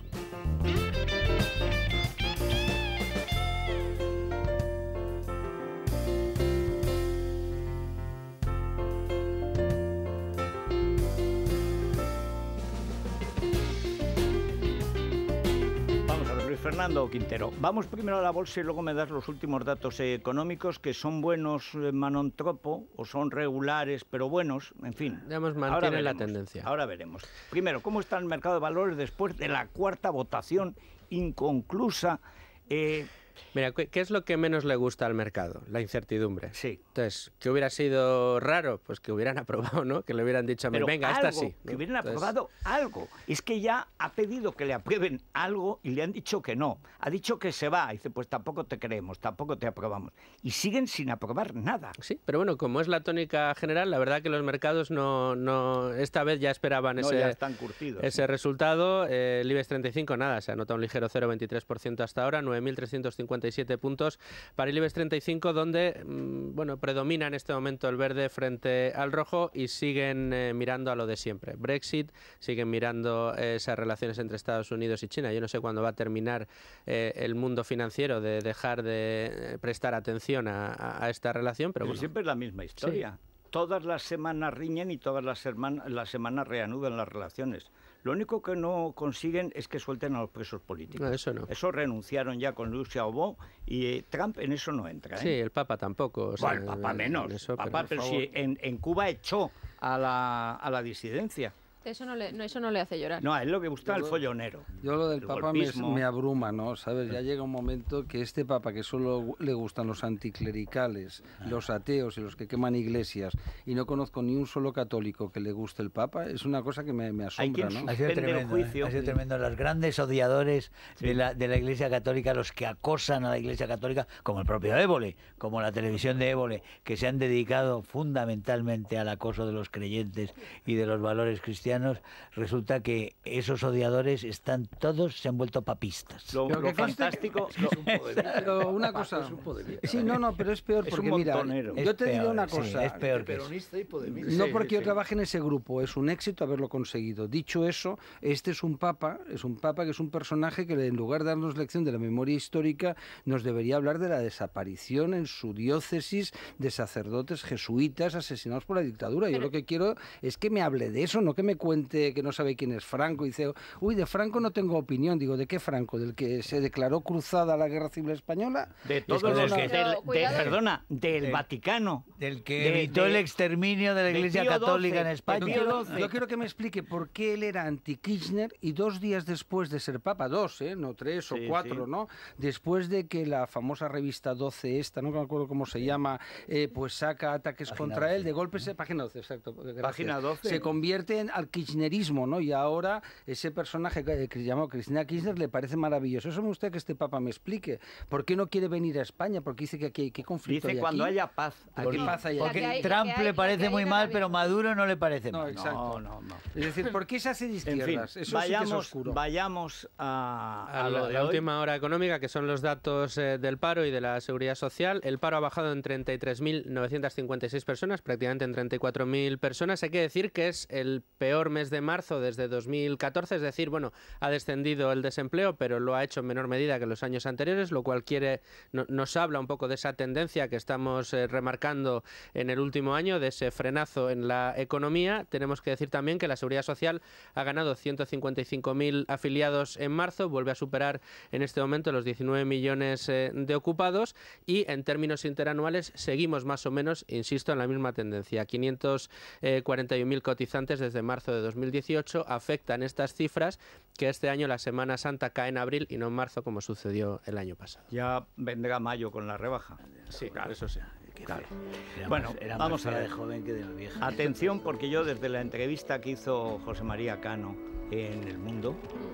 Fernando Quintero, vamos primero a la bolsa y luego me das los últimos datos económicos, que son buenos manontropo o son regulares, pero buenos, en fin. Digamos, mantiene la tendencia. Ahora veremos. Primero, ¿cómo está el mercado de valores después de la cuarta votación inconclusa? Eh, Mira, ¿qué es lo que menos le gusta al mercado? La incertidumbre. Sí. Entonces, ¿qué hubiera sido raro? Pues que hubieran aprobado, ¿no? Que le hubieran dicho a mí, Pero venga, algo, esta sí, ¿no? que hubieran Entonces... aprobado algo. Es que ya ha pedido que le aprueben algo y le han dicho que no. Ha dicho que se va. Dice, pues tampoco te creemos, tampoco te aprobamos. Y siguen sin aprobar nada. Sí, pero bueno, como es la tónica general, la verdad que los mercados no, no esta vez ya esperaban no, ese, ya están curtidos, ese sí. resultado. Eh, el IBEX treinta y cinco, nada, se anota un ligero cero coma veintitrés por ciento hasta ahora, nueve mil trescientos cincuenta y siete puntos para el IBEX treinta y cinco, donde mmm, bueno, predomina en este momento el verde frente al rojo y siguen eh, mirando a lo de siempre. Brexit, siguen mirando eh, esas relaciones entre Estados Unidos y China. Yo no sé cuándo va a terminar eh, el mundo financiero de dejar de prestar atención a, a esta relación, pero, pero bueno. siempre es la misma historia. Sí. Todas las semanas riñen y todas las, semanas, las semanas reanudan las relaciones. Lo único que no consiguen es que suelten a los presos políticos. No, eso no. Eso renunciaron ya con Liu Xiaobo y eh, Trump en eso no entra. ¿eh? Sí, el Papa tampoco. O sea, bueno, el Papa menos. Eso, Papa, pero pero si en, en Cuba echó a la, a la disidencia. Eso no, le, no, eso no le hace llorar. No, a él lo que gusta es el follonero. Yo lo del Papa me, me abruma, ¿no? ¿Sabes? Ya llega un momento que este Papa, que solo le gustan los anticlericales, los ateos y los que queman iglesias, y no conozco ni un solo católico que le guste el Papa, es una cosa que me, me asombra, ¿no? Ha sido tremendo, ¿eh? Ha sido tremendo. Los grandes odiadores sí. de, la, de la Iglesia Católica, los que acosan a la Iglesia Católica, como el propio Évole, como la televisión de Évole, que se han dedicado fundamentalmente al acoso de los creyentes y de los valores cristianos. Resulta que esos odiadores están todos, se han vuelto papistas. Lo, lo fantástico... Es un pero una cosa... Es un sí, no, no, pero es peor porque, es mira, yo te diré una cosa... Sí, es peor que peronista y podemista. No sí, porque sí. yo trabaje en ese grupo, es un éxito haberlo conseguido. Dicho eso, este es un papa, es un papa que es un personaje que en lugar de darnos lección de la memoria histórica, nos debería hablar de la desaparición en su diócesis de sacerdotes jesuitas asesinados por la dictadura. Yo lo que quiero es que me hable de eso, no que me cuente que no sabe quién es Franco y dice, uy, de Franco no tengo opinión. Digo, ¿de qué Franco? ¿Del que se declaró cruzada la Guerra Civil Española? De todos los que... Del, de, perdona, del de, Vaticano. Del que evitó el exterminio de la Iglesia Católica en España. Yo quiero, yo quiero que me explique por qué él era anti-Kirchner y dos días después de ser papa, dos, ¿eh? No tres o sí, cuatro, sí. ¿no? Después de que la famosa revista doce esta, no me acuerdo cómo se llama, eh, pues saca ataques página contra doce. Él, de golpe, se, página doce, exacto. Gracias. Página doce. Se convierte en, al kirchnerismo, ¿no? Y ahora ese personaje que, que llamó Cristina Kirchner le parece maravilloso. Eso me gusta que este papa me explique. ¿Por qué no quiere venir a España? Porque dice que aquí hay ¿qué conflicto Dice hay cuando aquí? haya paz. ¿Qué paz hay Porque aquí? hay, Trump hay, le parece muy mal, pero Maduro no le parece no, mal. Exacto. No, no, no. Es decir, ¿por qué se hace de izquierdas? En fin, Eso vayamos, sí que es oscuro. Vayamos a, a, a la, la última hora económica, que son los datos eh, del paro y de la seguridad social. El paro ha bajado en treinta y tres mil novecientas cincuenta y seis personas, prácticamente en treinta y cuatro mil personas. Hay que decir que es el peor mes de marzo desde dos mil catorce, es decir, bueno, ha descendido el desempleo, pero lo ha hecho en menor medida que los años anteriores, lo cual quiere no, nos habla un poco de esa tendencia que estamos eh, remarcando en el último año, de ese frenazo en la economía. Tenemos que decir también que la Seguridad Social ha ganado ciento cincuenta y cinco mil afiliados en marzo, vuelve a superar en este momento los diecinueve millones eh, de ocupados y en términos interanuales seguimos más o menos, insisto, en la misma tendencia. quinientos cuarenta y un mil cotizantes desde marzo de dos mil dieciocho. Afectan estas cifras que este año la Semana Santa cae en abril y no en marzo como sucedió el año pasado. Ya vendrá mayo con la rebaja. Sí, claro, eso sí. Claro. Era bueno, más, era vamos más a ver. de joven que de vieja. Atención, porque yo desde la entrevista que hizo José María Cano en El Mundo,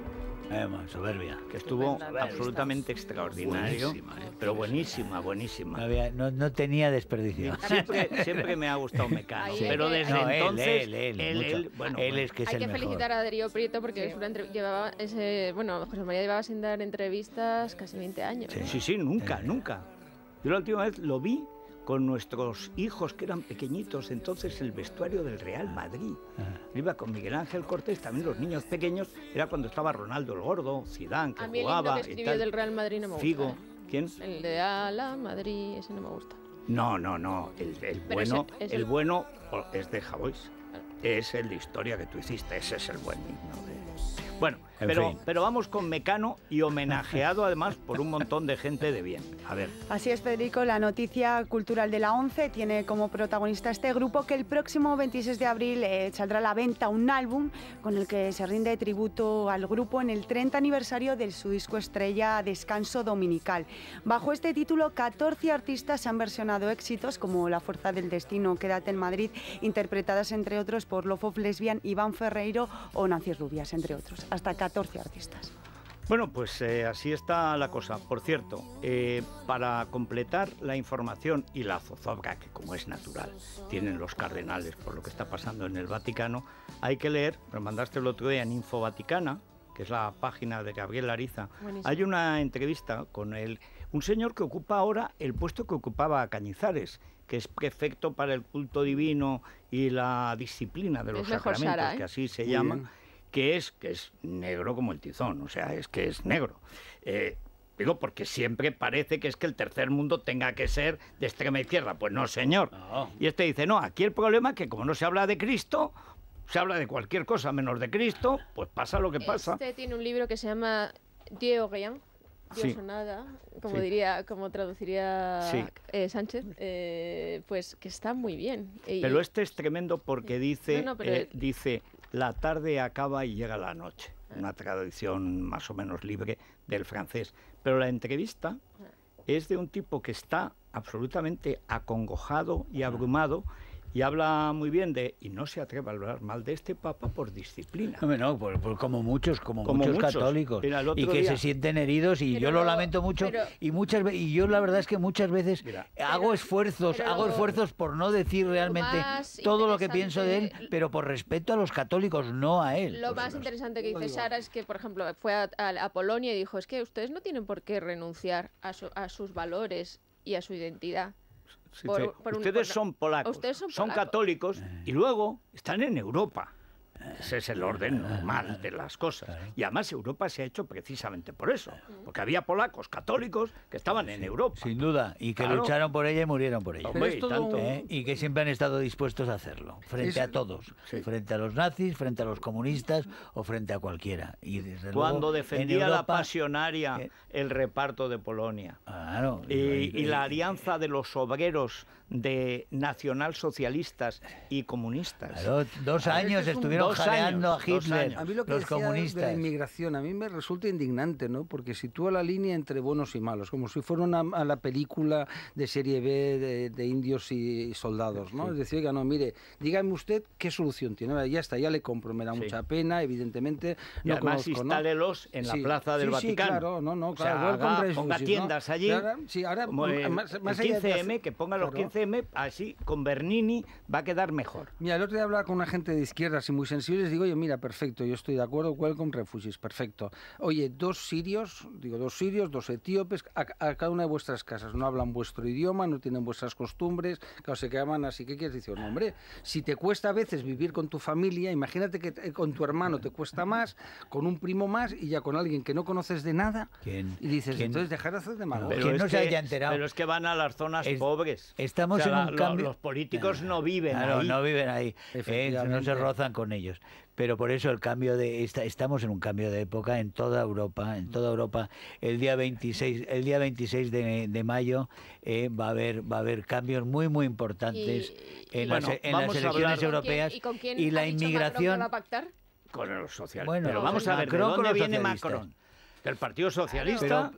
Eh, soberbia. Que estuvo Estupenda, absolutamente extraordinario, Buenísima, ¿eh? pero buenísima, buenísima. No, había- no, no tenía desperdicio. Siempre, siempre me ha gustado Mecano, Ahí pero hay que- desde No, él, entonces, él, él, él, mucho. él, bueno, Él bueno. es que es Hay el que mejor. felicitar a Darío Prieto porque es una entre- llevaba ese, bueno, José María llevaba sin dar entrevistas casi veinte años. ¿no? Sí, sí, nunca, nunca. Yo la última vez lo vi con nuestros hijos que eran pequeñitos, entonces el vestuario del Real Madrid. Iba con Miguel Ángel Cortés, también los niños pequeños, era cuando estaba Ronaldo el Gordo, Zidane, que A mí el jugaba himno que y escribió tal. del Real Madrid no me gusta. Figo, ¿eh? ¿quién? El de Ala, Madrid, ese no me gusta. No, no, no, el, el Pero bueno, ese- ese- el bueno oh, es de Javois. Es el de historia que tú hiciste, ese es el buen himno de... Bueno, En pero, fin. pero vamos con Mecano y homenajeado además por un montón de gente de bien. A ver. Así es, Federico, la noticia cultural de la ONCE tiene como protagonista este grupo que el próximo veintiséis de abril eh, saldrá a la venta un álbum con el que se rinde tributo al grupo en el treinta aniversario de su disco estrella Descanso Dominical. Bajo este título, catorce artistas han versionado éxitos como La Fuerza del Destino, Quédate en Madrid, interpretadas entre otros por Love of Lesbian, Iván Ferreiro o Nancy Rubias, entre otros. Hasta catorce artistas. Bueno, pues eh, así está la cosa. Por cierto, eh, para completar la información y la zozobra, que como es natural, tienen los cardenales por lo que está pasando en el Vaticano, hay que leer, me lo mandaste el otro día en Info Vaticana, que es la página de Gabriel Ariza. Buenísimo. Hay una entrevista con él, un señor que ocupa ahora el puesto que ocupaba Cañizares, que es prefecto para el culto divino y la disciplina de los Es mejor sacramentos, Sara, ¿eh? que así se Muy llama. bien. Que es, que es negro como el tizón, o sea, es que es negro. Eh, digo, porque siempre parece que es que el tercer mundo tenga que ser de extrema izquierda. Pues no, señor. No. Y este dice, no, aquí el problema es que como no se habla de Cristo, se habla de cualquier cosa menos de Cristo, pues pasa lo que pasa. Este tiene un libro que se llama Dieu o rien, Dios Sí. o nada, como Sí. diría, como traduciría Sí. eh, Sánchez, eh, pues que está muy bien. Y- Pero este es tremendo porque dice, No, no, pero- eh, dice, la tarde acaba y llega la noche. Una traducción más o menos libre del francés. Pero la entrevista es de un tipo que está absolutamente acongojado y abrumado y habla muy bien de, y no se atreve a hablar mal de este papa por disciplina. Hombre, no, por- por como muchos, como, Como muchos, muchos. católicos. Mira, el otro Y que día- se sienten heridos y Pero yo lo luego- lamento mucho. pero- y muchas ve- y yo la verdad es que muchas veces Mira. hago Pero- esfuerzos, pero hago lo- esfuerzos por no decir realmente más todo lo que pienso de él, interesante- pero por respeto a los católicos, no a él. Lo por más supuesto. interesante que dice Sara es que, por ejemplo, fue a, a- a Polonia y dijo, es que ustedes no tienen por qué renunciar a, su- a sus valores y a su identidad. Sí, por- dice, por un- ustedes por- son polacos, ustedes son son polacos". católicos y luego están en Europa. Ese es el orden normal de las cosas. Y además Europa se ha hecho precisamente por eso. Porque había polacos católicos que estaban en Europa. Sin duda, y que Claro. lucharon por ella y murieron por ella. Hombre, Pero es y todo tanto. un- ¿Eh? Y que siempre han estado dispuestos a hacerlo, frente Es- a todos, Sí. frente a los nazis, frente a los comunistas o frente a cualquiera. Y desde Cuando luego, en defendía la Europa- pasionaria eh, el reparto de Polonia. Claro, Y, y la alianza de los obreros de nacionalsocialistas y comunistas. Claro, dos años es un- estuvieron dos jaleando años, a dos Hitler, años. A mí lo que los decía de comunistas. la inmigración, a mí me resulta indignante, ¿no? Porque sitúa la línea entre buenos y malos, como si fuera una, a la película de serie B de, de indios y, soldados, ¿no? Es decir, oiga, no, mire, dígame usted qué solución tiene. Vale, ya está, ya le compro, me da Sí. mucha pena, evidentemente. Y No además conozco, ¿no? instálelos en la Sí, plaza del sí, sí, Vaticano. claro, no, no, O sea, claro, welcome haga- refugees, ponga ¿no? tiendas allí. Y ahora- sí, ahora, como el, más- más el allá de quince hacer- eme, que ponga los claro. quince eme, así con Bernini va a quedar mejor. Mira, el otro día hablaba con una gente de izquierdas y muy sensibles, digo, oye, mira, perfecto, yo estoy de acuerdo, welcome refugees, perfecto. Oye, dos sirios, digo, dos sirios, dos etíopes, a, a cada una de vuestras casas, no hablan vuestro idioma, no tienen vuestras costumbres, claro, se quedan así, ¿qué quieres decir? No, hombre, si te cuesta a veces vivir con tu familia, imagínate que te- con tu hermano te cuesta más, con un primo más y ya con alguien que no conoces de nada, ¿Quién? y dices, ¿Quién? entonces dejar de hacer de malo. Pero- que no se haya enterado. Pero es que van a las zonas Es- pobres. estamos O sea, en un la- lo- cambio- Los políticos no viven Claro, ahí. no viven ahí, eh, no Efectivamente. se rozan con ellos. Pero por eso el cambio de esta, estamos en un cambio de época en toda Europa, en toda Europa. El día veintiséis, el día veintiséis de, de mayo eh, va a haber va a haber cambios muy muy importantes Y- en, Bueno, las, en vamos las a hablar- elecciones ¿Con quién- europeas ¿Y con quién y la ha dicho Macron que inmigración. va a pactar? Con los socialistas. Bueno, pero vamos a ver, ¿de Macron con dónde los viene socialistas. Macron? Del Partido Socialista. Pero,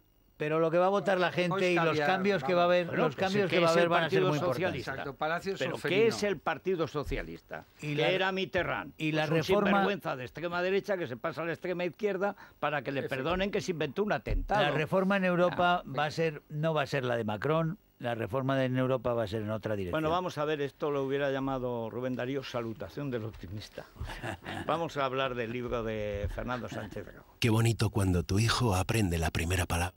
pero lo que va a votar la gente y los cambios que va a haber, bueno, los pues cambios ¿qué que va a es haber el van a ser Partido muy Socialista? importantes. Exacto, Palacio Pero Solferino. ¿qué es el Partido Socialista? Y que la- era Mitterrand. y la Pues un reforma- sinvergüenza de extrema derecha que se pasa a la extrema izquierda para que le perdonen que se inventó un atentado. La reforma en Europa va a ser, no va a ser la de Macron, la reforma en Europa va a ser en otra dirección. Bueno, vamos a ver, esto lo hubiera llamado Rubén Darío salutación del optimista. Vamos a hablar del libro de Fernando Sánchez Dragó. Qué bonito cuando tu hijo aprende la primera palabra.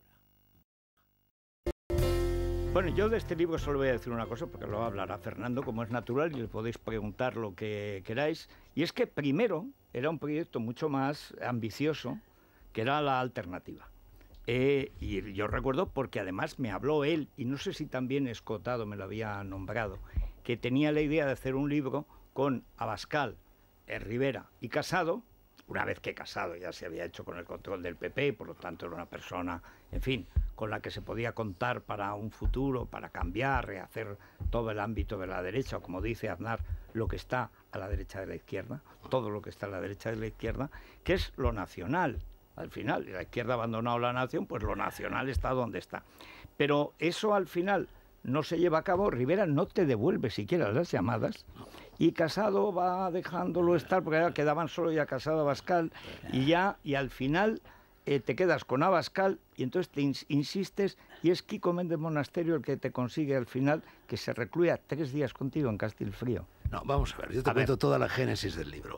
Bueno, yo de este libro solo voy a decir una cosa, porque lo hablará Fernando, como es natural, y le podéis preguntar lo que queráis. Y es que primero era un proyecto mucho más ambicioso, que era la alternativa. Eh, y yo recuerdo porque además me habló él, y no sé si también Escotado me lo había nombrado, que tenía la idea de hacer un libro con Abascal, eh, Rivera y Casado, una vez que Casado ya se había hecho con el control del P P, por lo tanto era una persona, en fin, con la que se podía contar para un futuro, para cambiar, rehacer todo el ámbito de la derecha, o como dice Aznar, lo que está a la derecha de la izquierda, todo lo que está a la derecha de la izquierda, que es lo nacional. Al final, la izquierda ha abandonado la nación, pues lo nacional está donde está. Pero eso al final no se lleva a cabo, Rivera no te devuelve siquiera las llamadas, y Casado va dejándolo estar, porque ya quedaban solo ya Casado, Abascal, y ya, y al final eh, te quedas con Abascal, y entonces te ins insistes, y es Quico Méndez Monasterio el que te consigue al final que se recluya tres días contigo en Castilfrío. No, vamos a ver, yo te A cuento ver. toda la génesis del libro.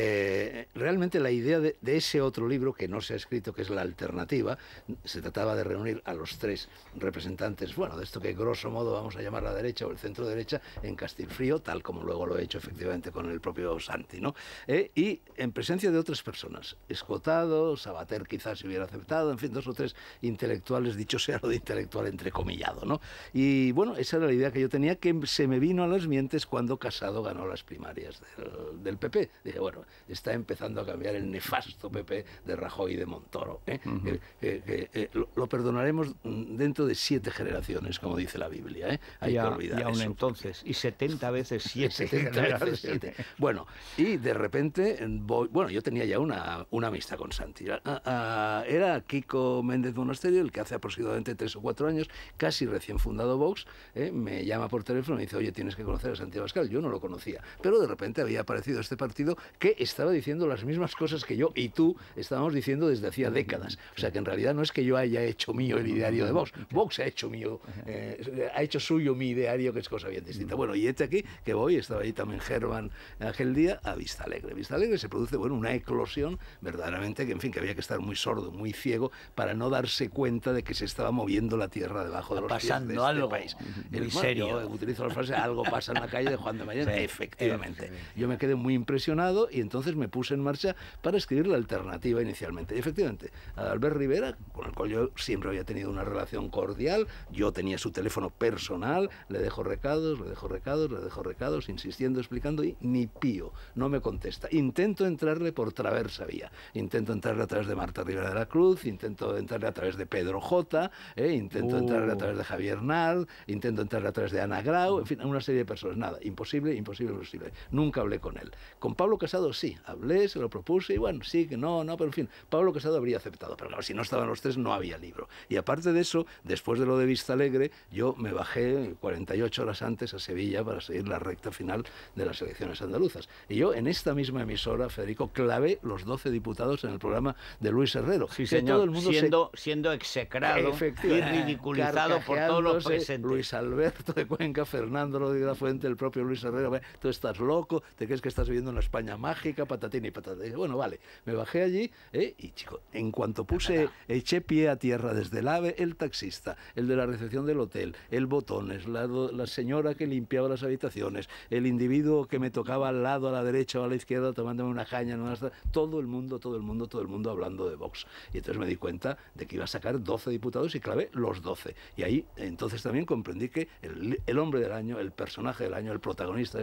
Eh, realmente la idea de, de ese otro libro que no se ha escrito, que es La Alternativa, se trataba de reunir a los tres representantes, bueno, de esto que grosso modo vamos a llamar la derecha o el centro derecha, en Castilfrío, tal como luego lo he hecho efectivamente con el propio Santi, ¿no? Eh, y en presencia de otras personas, Escotado, Sabater quizás se hubiera aceptado, en fin, dos o tres intelectuales, dicho sea lo de intelectual entrecomillado, ¿no? Y bueno, esa era la idea que yo tenía, que se me vino a las mientes cuando Casado ganó las primarias del, del P P. Dije, bueno, está empezando a cambiar el nefasto P P de Rajoy y de Montoro. ¿eh? Uh-huh. eh, eh, eh, eh, lo, lo perdonaremos dentro de siete generaciones, como dice la Biblia. ¿eh? Hay y a, que olvidar y aún eso. entonces, y setenta veces siete. setenta veces siete. Bueno, y de repente, voy, bueno, yo tenía ya una, una amistad con Santi. A, a, era Quico Méndez Monasterio, el que hace aproximadamente tres o cuatro años, casi recién fundado Vox, ¿eh? me llama por teléfono y me dice, oye, tienes que conocer a Santi Abascal. Yo no lo conocía, pero de repente había aparecido este partido que estaba diciendo las mismas cosas que yo y tú estábamos diciendo desde hacía décadas. O sea que en realidad no es que yo haya hecho mío el ideario de Vox. Vox ha hecho mío, eh, ha hecho suyo mi ideario, que es cosa bien distinta. Bueno, y este aquí, que voy, estaba ahí también Germán aquel día, a Vista Alegre. Vista Alegre se produce, bueno, una eclosión verdaderamente que, en fin, que había que estar muy sordo, muy ciego para no darse cuenta de que se estaba moviendo la tierra debajo de los pies de este algo país. muy El, serio. Bueno, yo utilizo la frase, algo pasa en la calle de Juan de Mayen. Sí, efectivamente. sí, sí. Yo me quedé muy impresionado y entonces me puse en marcha para escribir La Alternativa inicialmente. Y efectivamente, a Albert Rivera, con el cual yo siempre había tenido una relación cordial, yo tenía su teléfono personal, le dejo recados, le dejo recados, le dejo recados, insistiendo, explicando, y ni pío, no me contesta. Intento entrarle por traversa vía, intento entrarle a través de Marta Rivera de la Cruz, intento entrarle a través de Pedro J, eh, intento uh. entrarle a través de Javier Nard, intento entrarle a través de Ana Grau, en fin, una serie de personas. Nada, imposible, imposible, imposible. Nunca hablé con él. Con Pablo Casado sí, hablé, se lo propuse y bueno, sí, que no, no, pero en fin, Pablo Casado habría aceptado, pero claro, si no estaban los tres no había libro. Y aparte de eso, después de lo de Vista Alegre, yo me bajé cuarenta y ocho horas antes a Sevilla para seguir la recta final de las elecciones andaluzas. Y yo en esta misma emisora, Federico, clavé los doce diputados en el programa de Luis Herrero. Sí, señor, todo el mundo siendo, se... siendo execrado y ridiculizado por todos los presentes. Luis Alberto de Cuenca, Fernando Rodríguez de la Fuente, el propio Luis Herrero, tú estás loco, te crees que estás viviendo en una España mágica, patatín y patata. Y dije, bueno, vale, me bajé allí, ¿eh? Y chico, en cuanto puse, eché pie a tierra desde el AVE, el taxista, el de la recepción del hotel, el botones, la, la señora que limpiaba las habitaciones, el individuo que me tocaba al lado, a la derecha o a la izquierda, tomándome una caña, no, todo el mundo, todo el mundo, todo el mundo hablando de Vox. Y entonces me di cuenta de que iba a sacar doce diputados y clavé los doce. Y ahí entonces también comprendí que el, el hombre del año, el personaje del año, el protagonista de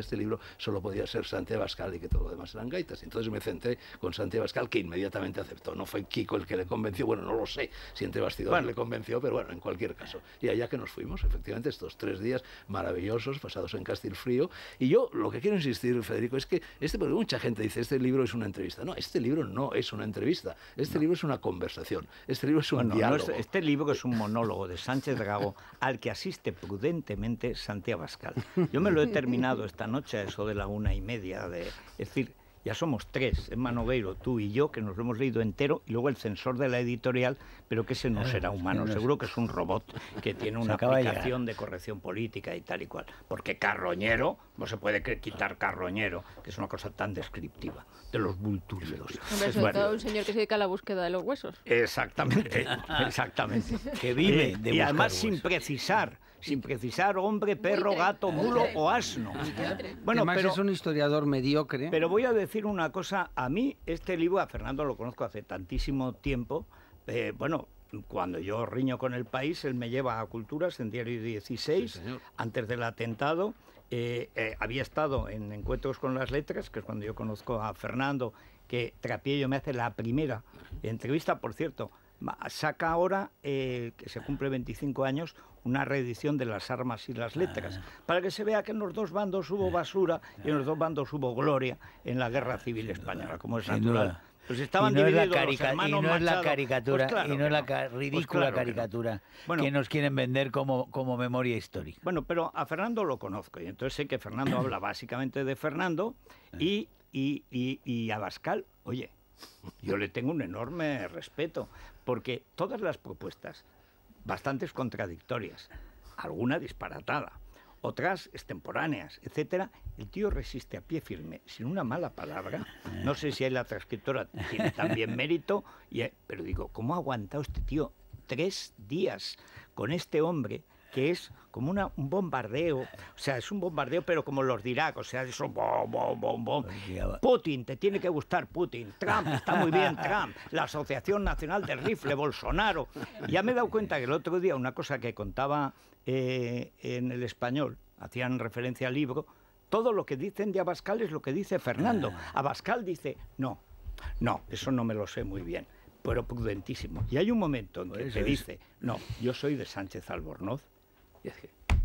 este libro solo podía ser Santi Abascal y que todo lo demás eran gaitas. Entonces me centré con Santi Abascal, que inmediatamente aceptó. No fue Kiko el que le convenció, bueno, no lo sé si entre bastidores bueno. le convenció, pero bueno, en cualquier caso. Y allá que nos fuimos, efectivamente, estos tres días maravillosos, pasados en Castilfrío. Y yo lo que quiero insistir, Federico, es que este, porque mucha gente dice, este libro es una entrevista. No, este libro no es una entrevista. Este no. libro es una conversación. Este libro es un bueno, diálogo. No es, este libro es un monólogo de Sánchez Dragó al que asiste prudentemente Santi Abascal. Yo me lo he terminado esta noche a eso de la una y media. De, es decir, ya somos tres, Emma Nogueiro, tú y yo, que nos lo hemos leído entero, y luego el censor de la editorial, pero que ese no será humano, seguro que es un robot que tiene una aplicación de corrección política y tal y cual. Porque Carroñero, no se puede quitar Carroñero, que es una cosa tan descriptiva de los vulturios. Hombre, sobre todo un señor que se dedica a la búsqueda de los huesos. Exactamente, exactamente. Que vive de Y además huesos. sin precisar. Sin precisar hombre, perro, gato, mulo o asno. Bueno, además pero, es un historiador mediocre. Pero voy a decir una cosa. A mí este libro, a Fernando lo conozco hace tantísimo tiempo. Eh, bueno, cuando yo riño con El País, él me lleva a Culturas en Diario dieciséis, sí, antes del atentado. Eh, eh, había estado en Encuentros con las Letras, que es cuando yo conozco a Fernando, que Trapiello me hace la primera entrevista, por cierto. Saca ahora, eh, que se cumple veinticinco años, una reedición de Las Armas y las Letras, para que se vea que en los dos bandos hubo basura y en los dos bandos hubo gloria en la Guerra Civil Española, como es natural. Pues estaban y no divididos es la, carica los y no es la caricatura, pues claro y no es la no. ca ridícula pues claro caricatura que, no. bueno, que nos quieren vender como, como memoria histórica. Bueno, pero a Fernando lo conozco, y entonces sé que Fernando habla básicamente de Fernando, y, y, y, y Abascal, oye, yo le tengo un enorme respeto, porque todas las propuestas, bastantes contradictorias, alguna disparatada, otras extemporáneas, etcétera, el tío resiste a pie firme, sin una mala palabra. No sé si ahí la transcriptora tiene también mérito, y, pero digo, ¿cómo ha aguantado este tío tres días con este hombre que es como una, un bombardeo? O sea, es un bombardeo, pero como los de Irak, o sea, eso, bom, bom, bom, bom. Putin, te tiene que gustar Putin. Trump, está muy bien Trump. La Asociación Nacional del Rifle, Bolsonaro. Y ya me he dado cuenta que el otro día, una cosa que contaba eh, en El Español, hacían referencia al libro, todo lo que dicen de Abascal es lo que dice Fernando. Abascal dice, no, no, eso no me lo sé muy bien, pero prudentísimo. Y hay un momento en que te dice, no, yo soy de Sánchez Albornoz. Y es que,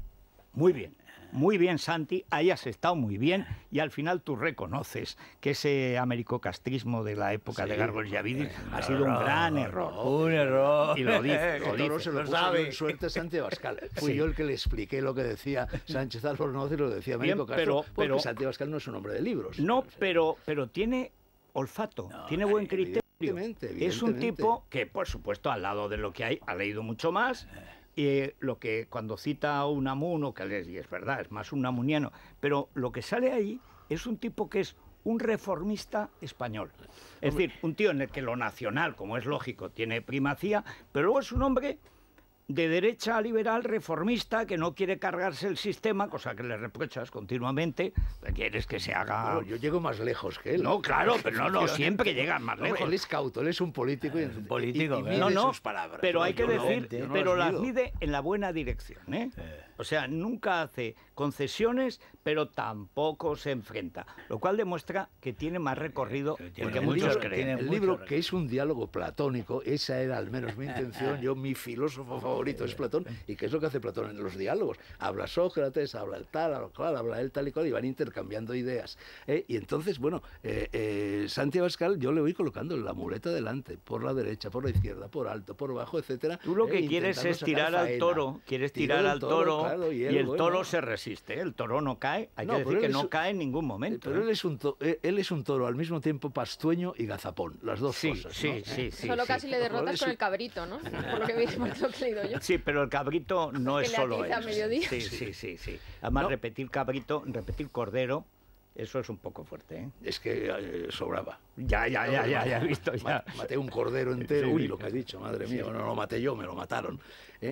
muy bien, muy bien, Santi, ahí has estado muy bien, y al final tú reconoces que ese americocastrismo de la época sí, de Gargol Yavidis ha sido un gran error. Un error. Y lo dice, lo dice. No se lo, lo sabe. En suerte Santi Abascal. Fui sí. yo el que le expliqué lo que decía Sánchez Albornoz y lo decía Américo Castro, pero, pero, porque Santi Abascal no es un hombre de libros. No, pero, pero tiene olfato, no, tiene buen criterio. Evidentemente, evidentemente. Es un tipo que, por supuesto, al lado de lo que hay, ha leído mucho más. Y lo que cuando cita a Unamuno, que es, y es verdad, es más unamuniano, pero lo que sale ahí es un tipo que es un reformista español. Es decir, un tío en el que lo nacional, como es lógico, tiene primacía, pero luego es un hombre de derecha liberal, reformista, que no quiere cargarse el sistema, cosa que le reprochas continuamente, quieres que se haga... Bueno, yo llego más lejos que él. No, claro, pero no, no, siempre llegan más lejos. No, él es cauto, él es un político y, es un político, y, y mide no, no, sus palabras. Pero hay que no, decir, no, no pero las, las mide en la buena dirección, ¿eh? Eh. O sea, nunca hace concesiones, pero tampoco se enfrenta, lo cual demuestra que tiene más recorrido del que muchos libro, creen. El libro, que es un diálogo platónico, esa era al menos mi intención. Yo, mi filósofo favorito es Platón. ¿Y qué es lo que hace Platón en los diálogos? Habla Sócrates, habla el tal, habla el cual, habla él tal y cual, y van intercambiando ideas. ¿eh? Y entonces, bueno, eh, eh, Santi Abascal yo le voy colocando la muleta delante, por la derecha, por la izquierda, por alto, por bajo, etcétera. Tú lo que eh, quieres es tirar al faena. toro, quieres tirar al toro, toro claro, y, él, y el bueno, toro se resiste, el toro no cae, hay no, que decir que no un, cae en ningún momento. Pero ¿eh? él, es un to, él es un toro al mismo tiempo pastueño y gazapón, las dos sí, cosas. Sí, ¿no? sí, sí. Solo sí, casi sí. le derrotas con el cabrito, ¿no? Por lo que, vi, por lo que he leído yo. Sí, pero el cabrito no es solo él. Sí, sí, sí, sí. Además, no. repetir cabrito, repetir cordero, eso es un poco fuerte, ¿eh? Es que eh, sobraba. Ya, ya, ya, ya, ya he visto. Ya. Maté un cordero entero. Sí, Uy, lo que has dicho, madre mía. Sí. Bueno, no lo maté yo, me lo mataron. ¿eh? Pues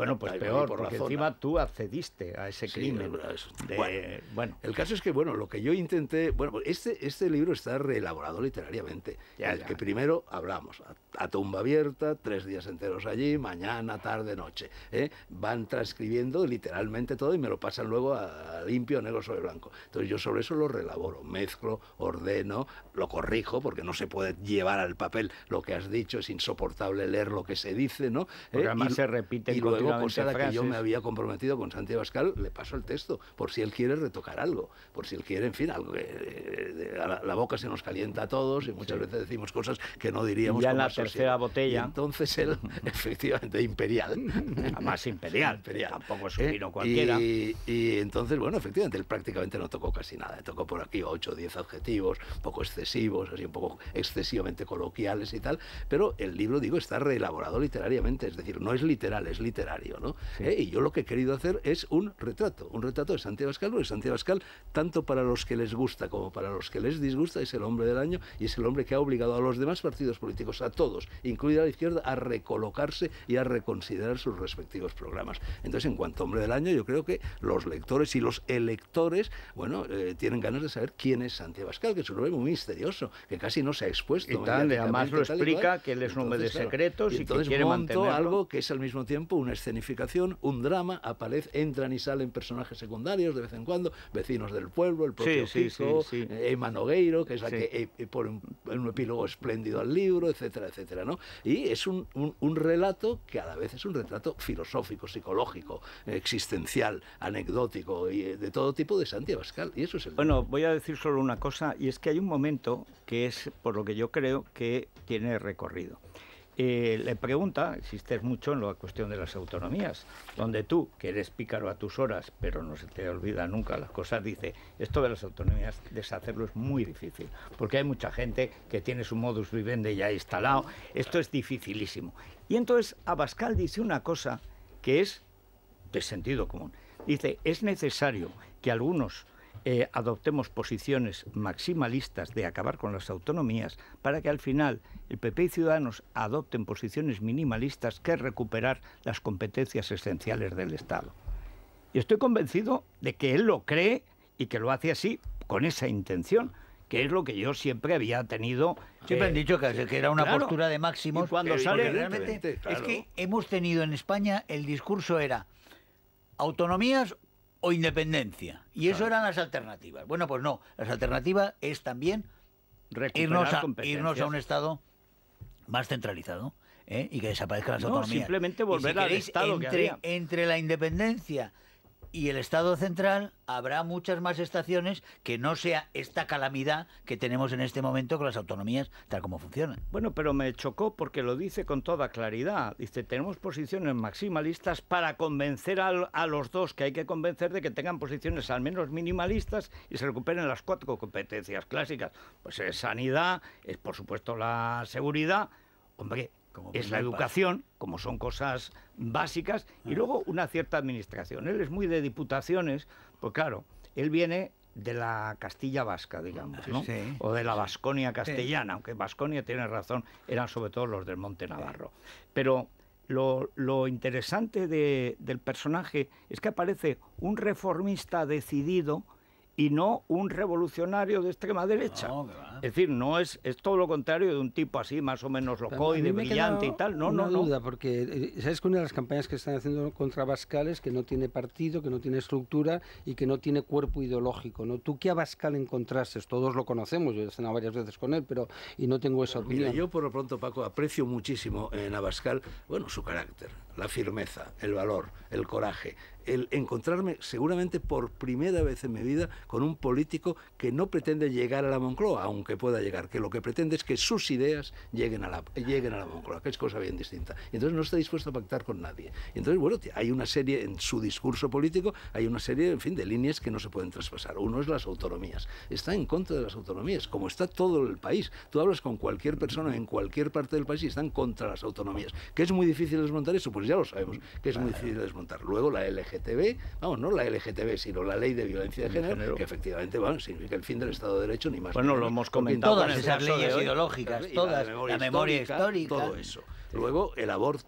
Bueno, pues ahí peor, por porque la zona. encima tú accediste a ese Sí, crimen. es- de- bueno, bueno, el caso es que, bueno, lo que yo intenté... Bueno, este, este libro está reelaborado literariamente. Ya, el ya. que primero hablamos, a, a tumba abierta, tres días enteros allí, mañana, tarde, noche. ¿eh? Van transcribiendo literalmente todo y me lo pasan luego a, a limpio, negro sobre blanco. Entonces yo sobre eso lo reelaboro, mezclo, ordeno, lo corrijo, porque no se puede llevar al papel lo que has dicho, es insoportable leer lo que se dice, ¿no? Porque ¿Eh? además y, se repiten y luego, continuamente cosa a la que yo me frases. había comprometido con Santi Abascal, le paso el texto, por si él quiere retocar algo, por si él quiere, en fin, algo que eh, de- a la, la boca se nos calienta a todos y muchas Sí. veces decimos cosas que no diríamos. Y ya en con la más sosiego. tercera botella. Y entonces él, efectivamente, imperial. Además imperial, Imperial. tampoco es un ¿Eh? vino cualquiera. Y, y entonces, bueno, efectivamente, él prácticamente no tocó casi nada. Tocó por aquí ocho o diez adjetivos, un poco excesivos, así un poco excesivamente coloquiales y tal. Pero el libro, digo, está reelaborado literariamente. Es decir, no es literal, es literario, ¿no? Sí. ¿Eh? Y yo lo que he querido hacer es un retrato. Un retrato de Santi Abascal, porque Santi Abascal, tanto para los que les gusta como para los que les disgusta, es el hombre del año y es el hombre que ha obligado a los demás partidos políticos, a todos, incluida la izquierda, a recolocarse y a reconsiderar sus respectivos programas. Entonces, en cuanto a hombre del año, yo creo que los lectores y los electores, bueno, eh, tienen ganas de saber quién es Santi Abascal, que es un hombre muy misterioso, que casi no se ha expuesto. Y tal, y además lo mediáticamente, tal y explica cual. que él es un hombre de Entonces, claro, secretos y que entonces quiere monto mantenerlo. algo que es al mismo tiempo una escenificación, un drama, aparece, entran y salen personajes secundarios de vez en cuando, vecinos del pueblo, el propio Sí, sí, Kiko, sí, sí. eh, Emma Nogueiro, que es la Sí. que eh, eh, pone un, un epílogo espléndido al libro, etcétera, etcétera, ¿no? Y es un, un, un relato que a la vez es un retrato filosófico, psicológico, existencial, anecdótico y eh, de todo tipo de Santi Abascal. Y eso es el Bueno, voy a decir solo una cosa, y es que hay un momento que es, por lo que yo creo, que tiene recorrido. Eh, le pregunta, insistes mucho en la cuestión de las autonomías, donde tú, que eres pícaro a tus horas, pero no se te olvida nunca las cosas, dice, esto de las autonomías, deshacerlo es muy difícil, porque hay mucha gente que tiene su modus vivendi ya instalado, esto es dificilísimo. Y entonces Abascal dice una cosa que es de sentido común. Dice, es necesario que algunos eh, adoptemos posiciones maximalistas de acabar con las autonomías para que al final el P P y Ciudadanos adopten posiciones minimalistas que recuperar las competencias esenciales del Estado. Y estoy convencido de que él lo cree y que lo hace así, con esa intención, que es lo que yo siempre había tenido. Siempre eh, han dicho que, que era una claro. postura de máximos. Y cuando eh, sale- porque realmente Evidentemente, es claro. que hemos tenido en España el discurso era autonomías o independencia. Y eso eran las alternativas. Bueno, pues no. Las alternativas es también recuperar irnos a, competencias. irnos a un Estado más centralizado, ¿eh? Y que desaparezcan las No, autonomías. simplemente Y volver si al queréis, Estado que entre, había. entre la independencia y el Estado central habrá muchas más estaciones que no sea esta calamidad que tenemos en este momento con las autonomías tal como funcionan. Bueno, pero me chocó porque lo dice con toda claridad. Dice, tenemos posiciones maximalistas para convencer a, a los dos, que hay que convencer de que tengan posiciones al menos minimalistas y se recuperen las cuatro competencias clásicas. Pues es sanidad, es por supuesto la seguridad, hombre, Como es la primer educación, como son cosas básicas, y luego una cierta administración. Él es muy de diputaciones, pues claro, él viene de la Castilla vasca, digamos, ¿no? Sí. O de la Vasconia castellana, aunque Vasconia tiene razón, eran sobre todo los del Monte Navarro. Pero lo, lo interesante de- del personaje es que aparece un reformista decidido y no un revolucionario de extrema derecha. No, que va. Es decir, no es, es todo lo contrario de un tipo así, más o menos A locoide, mí me brillante queda y tal. No, una no, no. duda, porque eh, sabes que una de las campañas que están haciendo contra Abascal es que no tiene partido, que no tiene estructura y que no tiene cuerpo ideológico, ¿no? ¿Tú qué Abascal encontraste? Todos lo conocemos, yo he cenado varias veces con él, pero y no tengo esa Mira, opinión. yo por lo pronto, Paco, aprecio muchísimo en Abascal, bueno, su carácter, la firmeza, el valor, el coraje, el encontrarme seguramente por primera vez en mi vida con un político que no pretende llegar a la Moncloa, aunque pueda llegar, que lo que pretende es que sus ideas lleguen a la, lleguen a la Moncloa, que es cosa bien distinta. Y entonces no está dispuesto a pactar con nadie. Y entonces, bueno, hay una serie, en su discurso político, hay una serie, en fin, de líneas que no se pueden traspasar. Uno es las autonomías. Está en contra de las autonomías, como está todo el país. Tú hablas con cualquier persona en cualquier parte del país y están contra las autonomías. ¿Que es muy difícil desmontar eso? Pues ya lo sabemos, que es muy difícil desmontar. Luego la L G T B, vamos, no la L G T B, sino la Ley de Violencia de Género, género. que efectivamente, bueno, significa el fin del Estado de Derecho, ni más Bueno, ni lo menos. hemos Porque comentado Todas entonces, con el esas caso de leyes hoy. ideológicas, y todas, la memoria histórica, todo eso. Luego el aborto,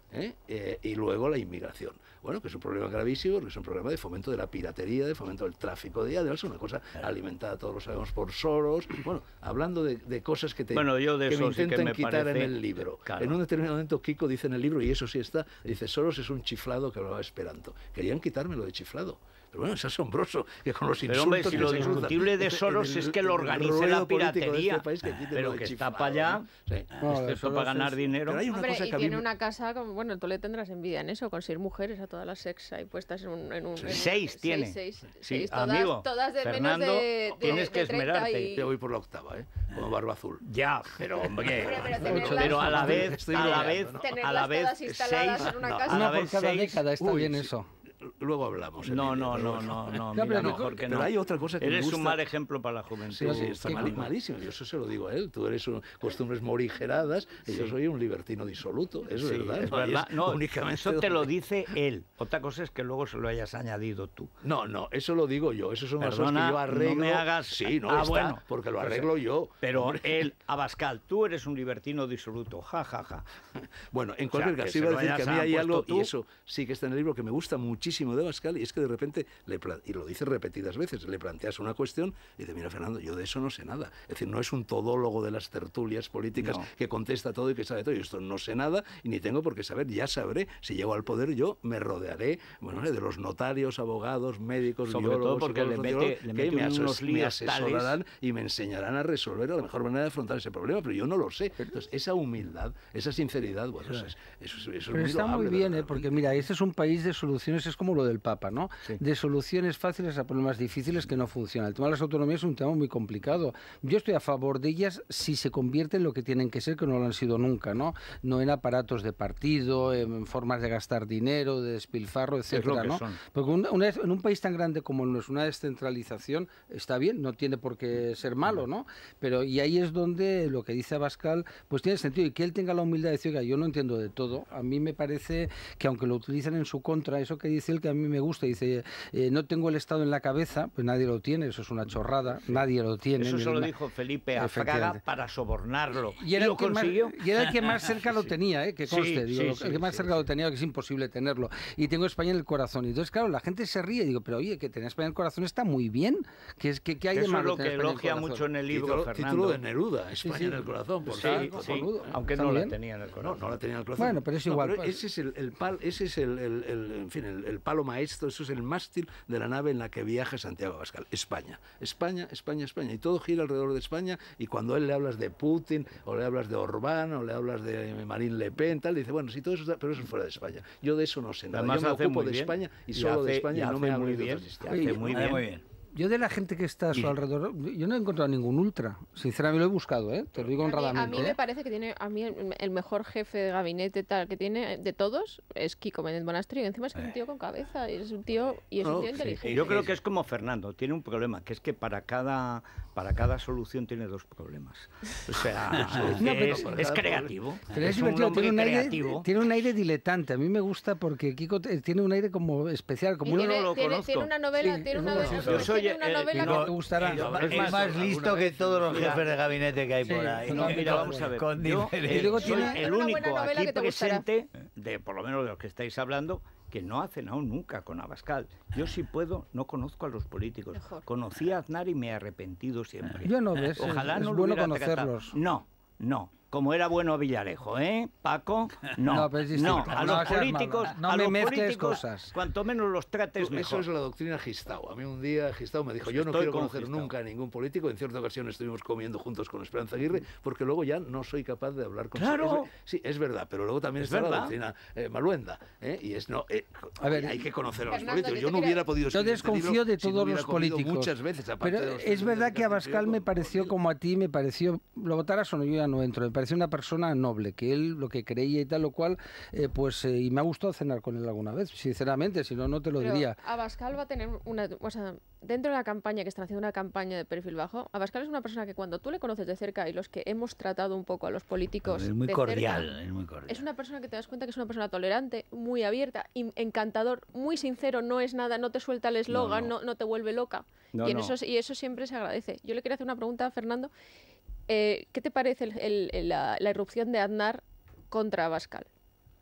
¿eh? Eh, y luego la inmigración. Bueno, que es un problema gravísimo, que es un problema de fomento de la piratería, de fomento del tráfico de además es una cosa alimentada, todos lo sabemos, por Soros. Bueno, hablando de, de cosas que, te, bueno, yo de que eso me intentan sí que me quitar parece, en el libro. Claro. En un determinado momento Kiko dice en el libro, y eso sí está, dice, Soros es un chiflado que hablaba esperanto. Querían quitármelo de chiflado. Pero bueno, es asombroso que con los insultos... Pero hombre, si que lo se discutible de Soros es que lo organice la piratería, este país, que pero que está para allá, sí. no, esto para ganar es... dinero. Hay una Hombre, cosa y que tiene mí... una casa, como, bueno, tú le tendrás envidia en eso, conseguir mujeres a todas las sex ahí puestas en un... En un sí. en un seis un, tiene. Seis, seis, sí, seis, todas, amigo, todas de Fernando, menos de, de tienes que de esmerarte. y... Te voy por la octava, ¿eh? Como barba azul. Ya, pero hombre, pero, pero a la vez, a la vez, tenerlas a la vez, todas instaladas seis, en una no, casa. a la Una vez por cada seis, década, está uy, bien sí. eso. Luego hablamos. No, no, no, no, no, mira, pero mejor que pero no. hay otra cosa que Eres me gusta. un mal ejemplo para la juventud. Sí, sí, está mal, malísimo. Yo eso se lo digo a él. Tú eres un, costumbres morigeradas y sí. yo soy un libertino disoluto. Es sí, verdad. Es no, verdad. es no, únicamente eso donde... te lo dice él. Otra cosa es que luego se lo hayas añadido tú. No, no, eso lo digo yo. Eso son las cosas Perdona, que yo arreglo. No me hagas... Sí, no ah, está, bueno, porque lo arreglo yo. Pero hombre. él, Abascal, tú eres un libertino disoluto. Ja, ja, ja. Bueno, en cualquier o sea, caso, iba a decir que a mí hay algo, tú. y eso sí que está en el libro, que me gusta muchísimo de Abascal, y es que de repente, le y lo dice repetidas veces, le planteas una cuestión y dice, mira, Fernando, yo de eso no sé nada. Es decir, no es un todólogo de las tertulias políticas no. que contesta todo y que sabe todo. Yo esto no sé nada y ni tengo por qué saber. Ya sabré, si llego al poder yo me rodearé, bueno, de los notarios, abogados, médicos, sobre biólogos, todo porque le mete, le mete que me, unos me asesorarán tales. y me enseñarán a resolver la mejor manera de afrontar ese problema, pero yo no lo sé. Entonces, esa humildad, esa sinceridad, bueno, eso es, eso, eso pero es está muy muy bien, ¿eh? Porque mira, este es un país de soluciones, es como lo del Papa, ¿no? Sí. De soluciones fáciles a problemas difíciles que no funcionan. El tema de las autonomías es un tema muy complicado. Yo estoy a favor de ellas si se convierten en lo que tienen que ser, que no lo han sido nunca, ¿no? No en aparatos de partido, en formas de gastar dinero, de despilfarro, etcétera, ¿no? Son. Porque una, una, en un país tan grande como el nuestro, una descentralización está bien, no tiene por qué ser malo, ¿no? Pero y ahí es donde lo que dice Abascal, pues tiene sentido, y que él tenga la humildad de decir, oiga, yo no entiendo de todo. A mí me parece que aunque lo utilicen en su contra, eso que dice él que a mí me gusta, dice, eh, no tengo el Estado en la cabeza, pues nadie lo tiene, eso es una chorrada, sí. nadie lo tiene. Eso solo dijo Felipe a Fraga para sobornarlo. Y, era y lo que consiguió. Más, y era el que más cerca sí, lo tenía, ¿eh? que conste, sí, digo, sí, el que más sí, cerca sí. lo tenía, que es imposible tenerlo. Y tengo España en el corazón. Y entonces, claro, la gente se ríe y digo, pero oye, que tener España en el corazón está muy bien. Que, es, que, que hay eso de malo es lo que elogia mucho en el libro, título, Fernando. Título de Neruda, España sí, sí. en el corazón. Por sí, tanto, sí, aunque no la tenía en el corazón. No, no la tenía en el corazón. Bueno, pero es igual. No, pero ese es el, el pal, ese es el, el, el en fin, el, el palo maestro, eso es el mástil de la nave en la que viaja Santiago Abascal. España, España, España, España. Y todo gira alrededor de España. Y cuando a él le hablas de Putin, o le hablas de Orbán, o le hablas de Marine Le Pen, tal, dice, bueno, sí, todo eso está, pero eso es fuera de España. Yo de eso no sé nada. Además, yo me ocupo de bien. España y, y hace, solo de España, y no me muy hablo bien, de otras hace muy bien. muy bien. Yo de la gente que está a su alrededor, yo no he encontrado ningún ultra. Sinceramente lo he buscado, ¿eh? Te lo digo honradamente. A mí, a mí ¿eh? me parece que tiene, a mí el, el mejor jefe de gabinete tal que tiene de todos es Kiko Méndez Bonastri. Encima es que es un tío con cabeza, y es un tío y es no, un tío sí. inteligente. Yo creo que es como Fernando, tiene un problema, que es que para cada para cada solución tiene dos problemas. O sea, no, es, pero, es creativo. Pero es, es un hombre tiene un aire, creativo. Tiene un aire diletante. A mí me gusta porque Kiko tiene un aire como especial, como tiene, no lo tiene, conozco. Tiene una novela, sí, tiene una, no, novela, yo soy, tiene una eh, novela no, que te gustará. Es, es más, más listo que todos los jefes de gabinete que hay sí, por ahí. No, mira, vamos a ver. Con yo eh, soy tiene el único aquí presente, de por lo menos de los que estáis hablando, que no ha cenado nunca con Abascal. Yo si puedo, no conozco a los políticos. Mejor. Conocí a Aznar y me he arrepentido siempre. Yo no, ves, Ojalá es, no es lo bueno hubiera conocerlos. Tratado. No, no. Como era bueno Villarejo, ¿eh, Paco? No, no, pero es no claro. a no, los políticos, no a me los mezcles políticos, cosas. cuanto menos los trates, Eso mejor. es la doctrina Gistau. A mí un día Gistau me dijo, yo no Estoy quiero conocer Gistau. nunca a ningún político. En cierta ocasión estuvimos comiendo juntos con Esperanza Aguirre, porque luego ya no soy capaz de hablar con ¡Claro! Es, sí, es verdad, pero luego también es está verdad. la doctrina eh, Maluenda. ¿eh? Y es no, eh, a ver, hay que conocer a los Fernando, políticos. yo Yo no quería... hubiera podido Yo desconfío de todos si no los políticos. Muchas veces, pero de los es verdad que Abascal me con, pareció, con como a ti, me pareció, lo votaras o no, yo ya no entro, me pareció una persona noble, que él lo que creía y tal, lo cual, eh, pues, eh, y me ha gustado cenar con él alguna vez, sinceramente, si no, no te lo Pero diría. Abascal va a tener una, o sea, dentro de la campaña, que están haciendo una campaña de perfil bajo, Abascal es una persona que cuando tú le conoces de cerca y los que hemos tratado un poco a los políticos es muy de cordial, cerca, es muy cordial. Es una persona que te das cuenta que es una persona tolerante, muy abierta, encantador, muy sincero, no es nada, no te suelta el eslogan, no, no. no, no te vuelve loca. No, y, en no. eso, y eso siempre se agradece. Yo le quería hacer una pregunta a Fernando. Eh, ¿Qué te parece el, el, el, la, la irrupción de Aznar contra Abascal?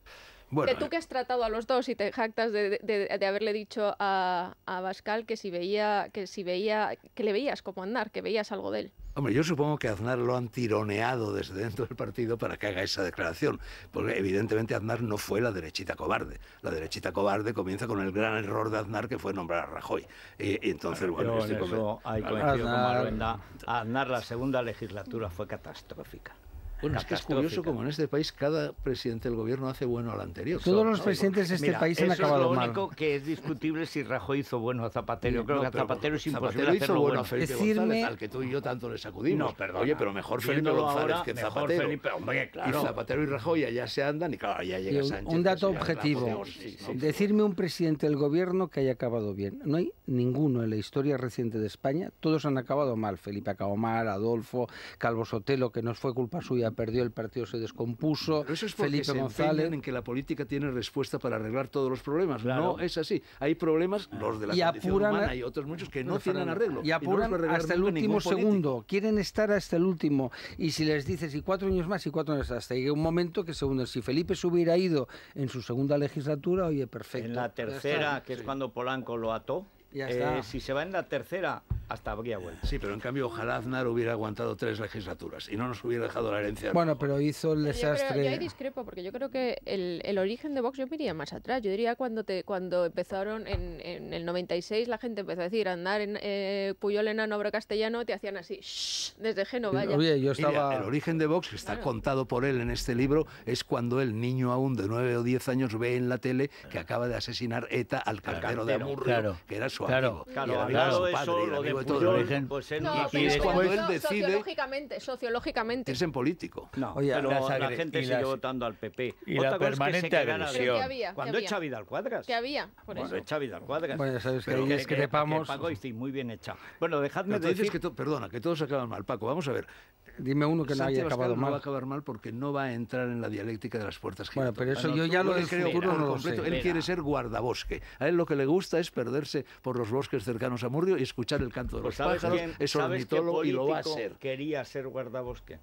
Bueno, que tú que has tratado a los dos y te jactas de, de, de haberle dicho a, a Abascal que si veía, que si veía, que le veías como Aznar, que veías algo de él. Hombre, yo supongo que Aznar lo han tironeado desde dentro del partido para que haga esa declaración, porque evidentemente Aznar no fue la derechita cobarde. La derechita cobarde comienza con el gran error de Aznar, que fue nombrar a Rajoy. Y, y entonces, bueno, Yo estoy en eso hay coincido con Maruenda. Aznar, la segunda legislatura fue catastrófica. Bueno, es que es curioso como en este país cada presidente del gobierno hace bueno al anterior. Todos los presidentes de este Mira, país han acabado mal. Lo único que es discutible si Rajoy hizo bueno a Zapatero. Yo creo no, que a Zapatero es imposible Zapatero hizo hacerlo bueno bueno. a Felipe Decirme... González, al que tú y yo tanto le sacudimos. No, perdona. Oye, pero mejor Felipe Viéndolo González ahora, que mejor Zapatero. Felipe, hombre, claro. Y Zapatero y Rajoy allá se andan y claro, ya llega un, Sánchez. un dato pues, objetivo. Sí, sí, Decirme un presidente del gobierno que haya acabado bien. No hay ninguno en la historia reciente de España. Todos han acabado mal. Felipe acabó mal, Adolfo, Calvo Sotelo, que no fue culpa suya, perdió el partido, se descompuso. Pero eso es porque Felipe se González en que la política tiene respuesta para arreglar todos los problemas. Claro. No es así. Hay problemas, los de la y condición apuran, humana y otros muchos que no tienen arreglo. Y apuran y no hasta el último segundo. Quieren estar hasta el último. Y si les dices, y cuatro años más, y cuatro años hasta llega un momento que se hunden. Si Felipe se hubiera ido en su segunda legislatura, oye, perfecto. En la tercera, que es cuando Polanco lo ató, ya eh, está. si se va en la tercera, hasta habría vuelto. Sí, pero en cambio ojalá Aznar hubiera aguantado tres legislaturas y no nos hubiera dejado la herencia. Bueno, pero hizo el Yo, desastre. creo, yo ahí discrepo, porque yo creo que el, el origen de Vox yo me iría más atrás. Yo diría cuando te cuando empezaron en, en el noventa y seis, la gente empezó a decir andar en eh, Puyol enano obra castellano, te hacían así, shh, desde Génova. Ya. Oye, yo estaba... Mira, el origen de Vox, que está claro. contado por él en este libro, es cuando el niño aún de nueve o diez años ve en la tele que acaba de asesinar ETA al cartero de Amurrio, claro, que era su claro, amigo. Claro, y claro, su padre, eso, lo de Puyol, origen, pues él, no, y, y es cuando él decide... Sociológicamente, sociológicamente. Es en político. No, Oye, pero las la gente sigue las, votando al P P. Y Otra la cosa permanente es que se agresión. ¿Qué había? Cuando ¿Qué había? echa Vidal Cuadras. ¿Qué había? Por Cuando eso. echa Vidal Cuadras. Bueno, sabes que Pero ahí que, discrepamos. Que, que Paco Icín, muy bien hecha. Bueno, dejadme Pero tú decir... dices que to, perdona, que todos acaban mal. Paco, vamos a ver. Dime uno que no haya acabado mal. mal. No va a acabar mal porque no va a entrar en la dialéctica de las puertas Bueno, giratorias. pero eso bueno, yo ya lo del creo futuro por no lo completo. sé. Él quiere ser guardabosque. A él lo que le gusta es perderse por los bosques cercanos a Murrio y escuchar el canto de Pues los ¿sabes pájaros. quién, Es ¿sabes qué ornitólogo y lo va a político ser. quería ser guardabosque?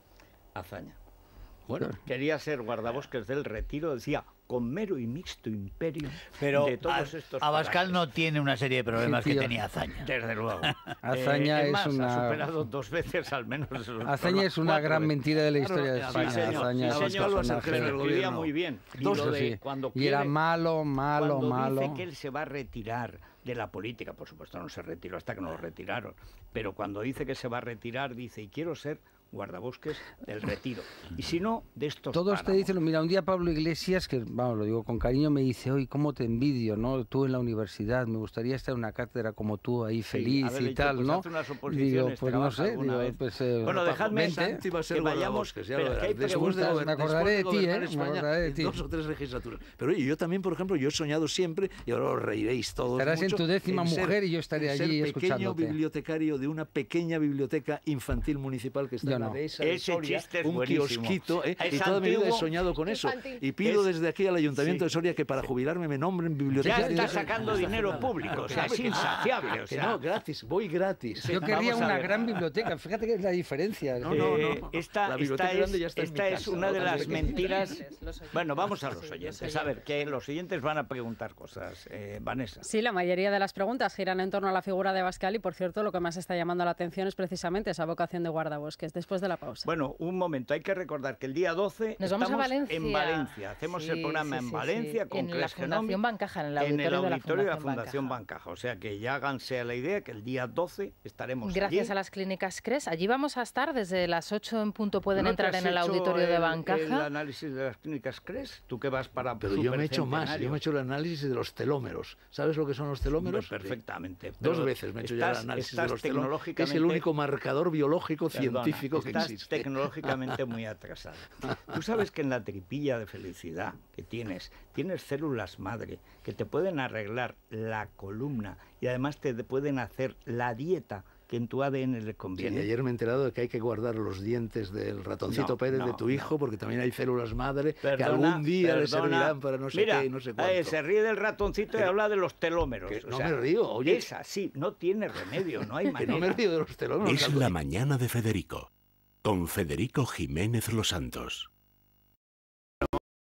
Azaña. Bueno, quería ser guardabosques del Retiro, decía, con mero y mixto imperio pero de todos a, estos Abascal parajes. no tiene una serie de problemas Sí, que tío. tenía Azaña. Desde luego. Azaña Eh, es más, una... ha superado dos veces al menos. Azaña es una cuatro gran veces. mentira de la historia de Sí, España. señor, Azaña sí, es señor, un lo personaje. escribía gobierno. muy bien. Y, Dos, lo de sí. cuando Y era quiere- malo, malo, cuando malo. dice que él se va a retirar de la política, por supuesto no se retiró hasta que no lo retiraron, pero cuando dice que se va a retirar, dice, y quiero ser guardabosques del Retiro. Y si no, de estos Todos te páramos. dicen, mira, un día Pablo Iglesias, que vamos, lo digo con cariño, me dice, oye, cómo te envidio, ¿no? Tú en la universidad, me gustaría estar en una cátedra como tú, ahí feliz haberle y dicho, tal, pues, ¿no? haz unas Digo, oposiciones, pues no trabaja sé, alguna digo, vez. pues... eh, Bueno, dejadme vente. Santi va a ser que vayamos, guardabosques, ya pero lo que verás. hay Después de preguntas, gobernar- me acordaré de después ti, gobernar ¿eh? Me España acordaré de en ti. dos o tres legislaturas. Pero oye, yo también, por ejemplo, yo he soñado siempre, y ahora os reiréis todos Estarás en mucho, tu décima en ser- mujer y yo estaré en ser allí pequeño escuchándote. bibliotecario de una pequeña biblioteca infantil municipal que está Yo en la no. dehesa de Ese Soria, chiste es un buenísimo. kiosquito, ¿eh? Es y toda mi vida he antiguo, soñado con eso. infantil. Y pido Es- desde aquí al Ayuntamiento sí. de Soria que para jubilarme me nombren Ya bibliotecario. está sacando dinero público, o sea, es insaciable. O Que sea, no, gratis, voy gratis. Yo querría Vamos a una ver. gran biblioteca, fíjate que es la diferencia. No, no, Eh, no. Esta, La biblioteca esta grande es, ya está en esta mi es casa, una de otra las pequeña. mentiras. Los oyentes. Bueno, vamos a los Sí, oyentes. los A ver, que los oyentes van a preguntar cosas. Eh, Vanessa. Sí, la mayoría de las preguntas giran en torno a la figura de Abascal y, por cierto, lo que más está llamando la atención es precisamente esa vocación de guardabosques. Después de la pausa. Bueno, un momento, hay que recordar que el día doce Nos vamos a estamos Valencia. en Valencia. Hacemos Sí, el programa sí, en sí, Valencia sí. con En la Cres Fundación Genomi, Bancaja, en el en el auditorio de la auditorio de la Fundación Fundación Bancaja. O sea que ya háganse a la idea que el día doce estaremos Gracias allí. a las clínicas Cres. Allí vamos a estar desde las ocho en punto. Pueden ¿No te entrar has en el hecho auditorio de el- Bancaja. el análisis de las clínicas Cres? ¿Tú qué vas para Pero yo me he hecho más, supercentenario? yo me he hecho el análisis de los telómeros. ¿Sabes lo que son los telómeros? Hombre, perfectamente. Dos Pero veces me he hecho ya el estás- análisis de estás los telómeros. Es tecnológicamente- el único marcador biológico Perdona, científico que estás existe. tecnológicamente muy atrasado. Tú sabes que en la tripilla de felicidad que tienes, tienes células madre que te pueden arreglar la columna y además te pueden hacer la dieta que en tu A D N le Sí, conviene. y ayer me he enterado de que hay que guardar los dientes del ratoncito No, Pérez no, de tu no. hijo, porque también hay células madre que Perdona, algún día le perdona. servirán para no sé Mira, qué y no sé cuánto. eh, se ríe del ratoncito y Pero- habla de los telómeros. Que o no sea, me río, oye. Es así, no tiene remedio, no hay Que manera. no me río de los telómeros. Es la mañana de Federico, con Federico Jiménez Los Santos. Oyentes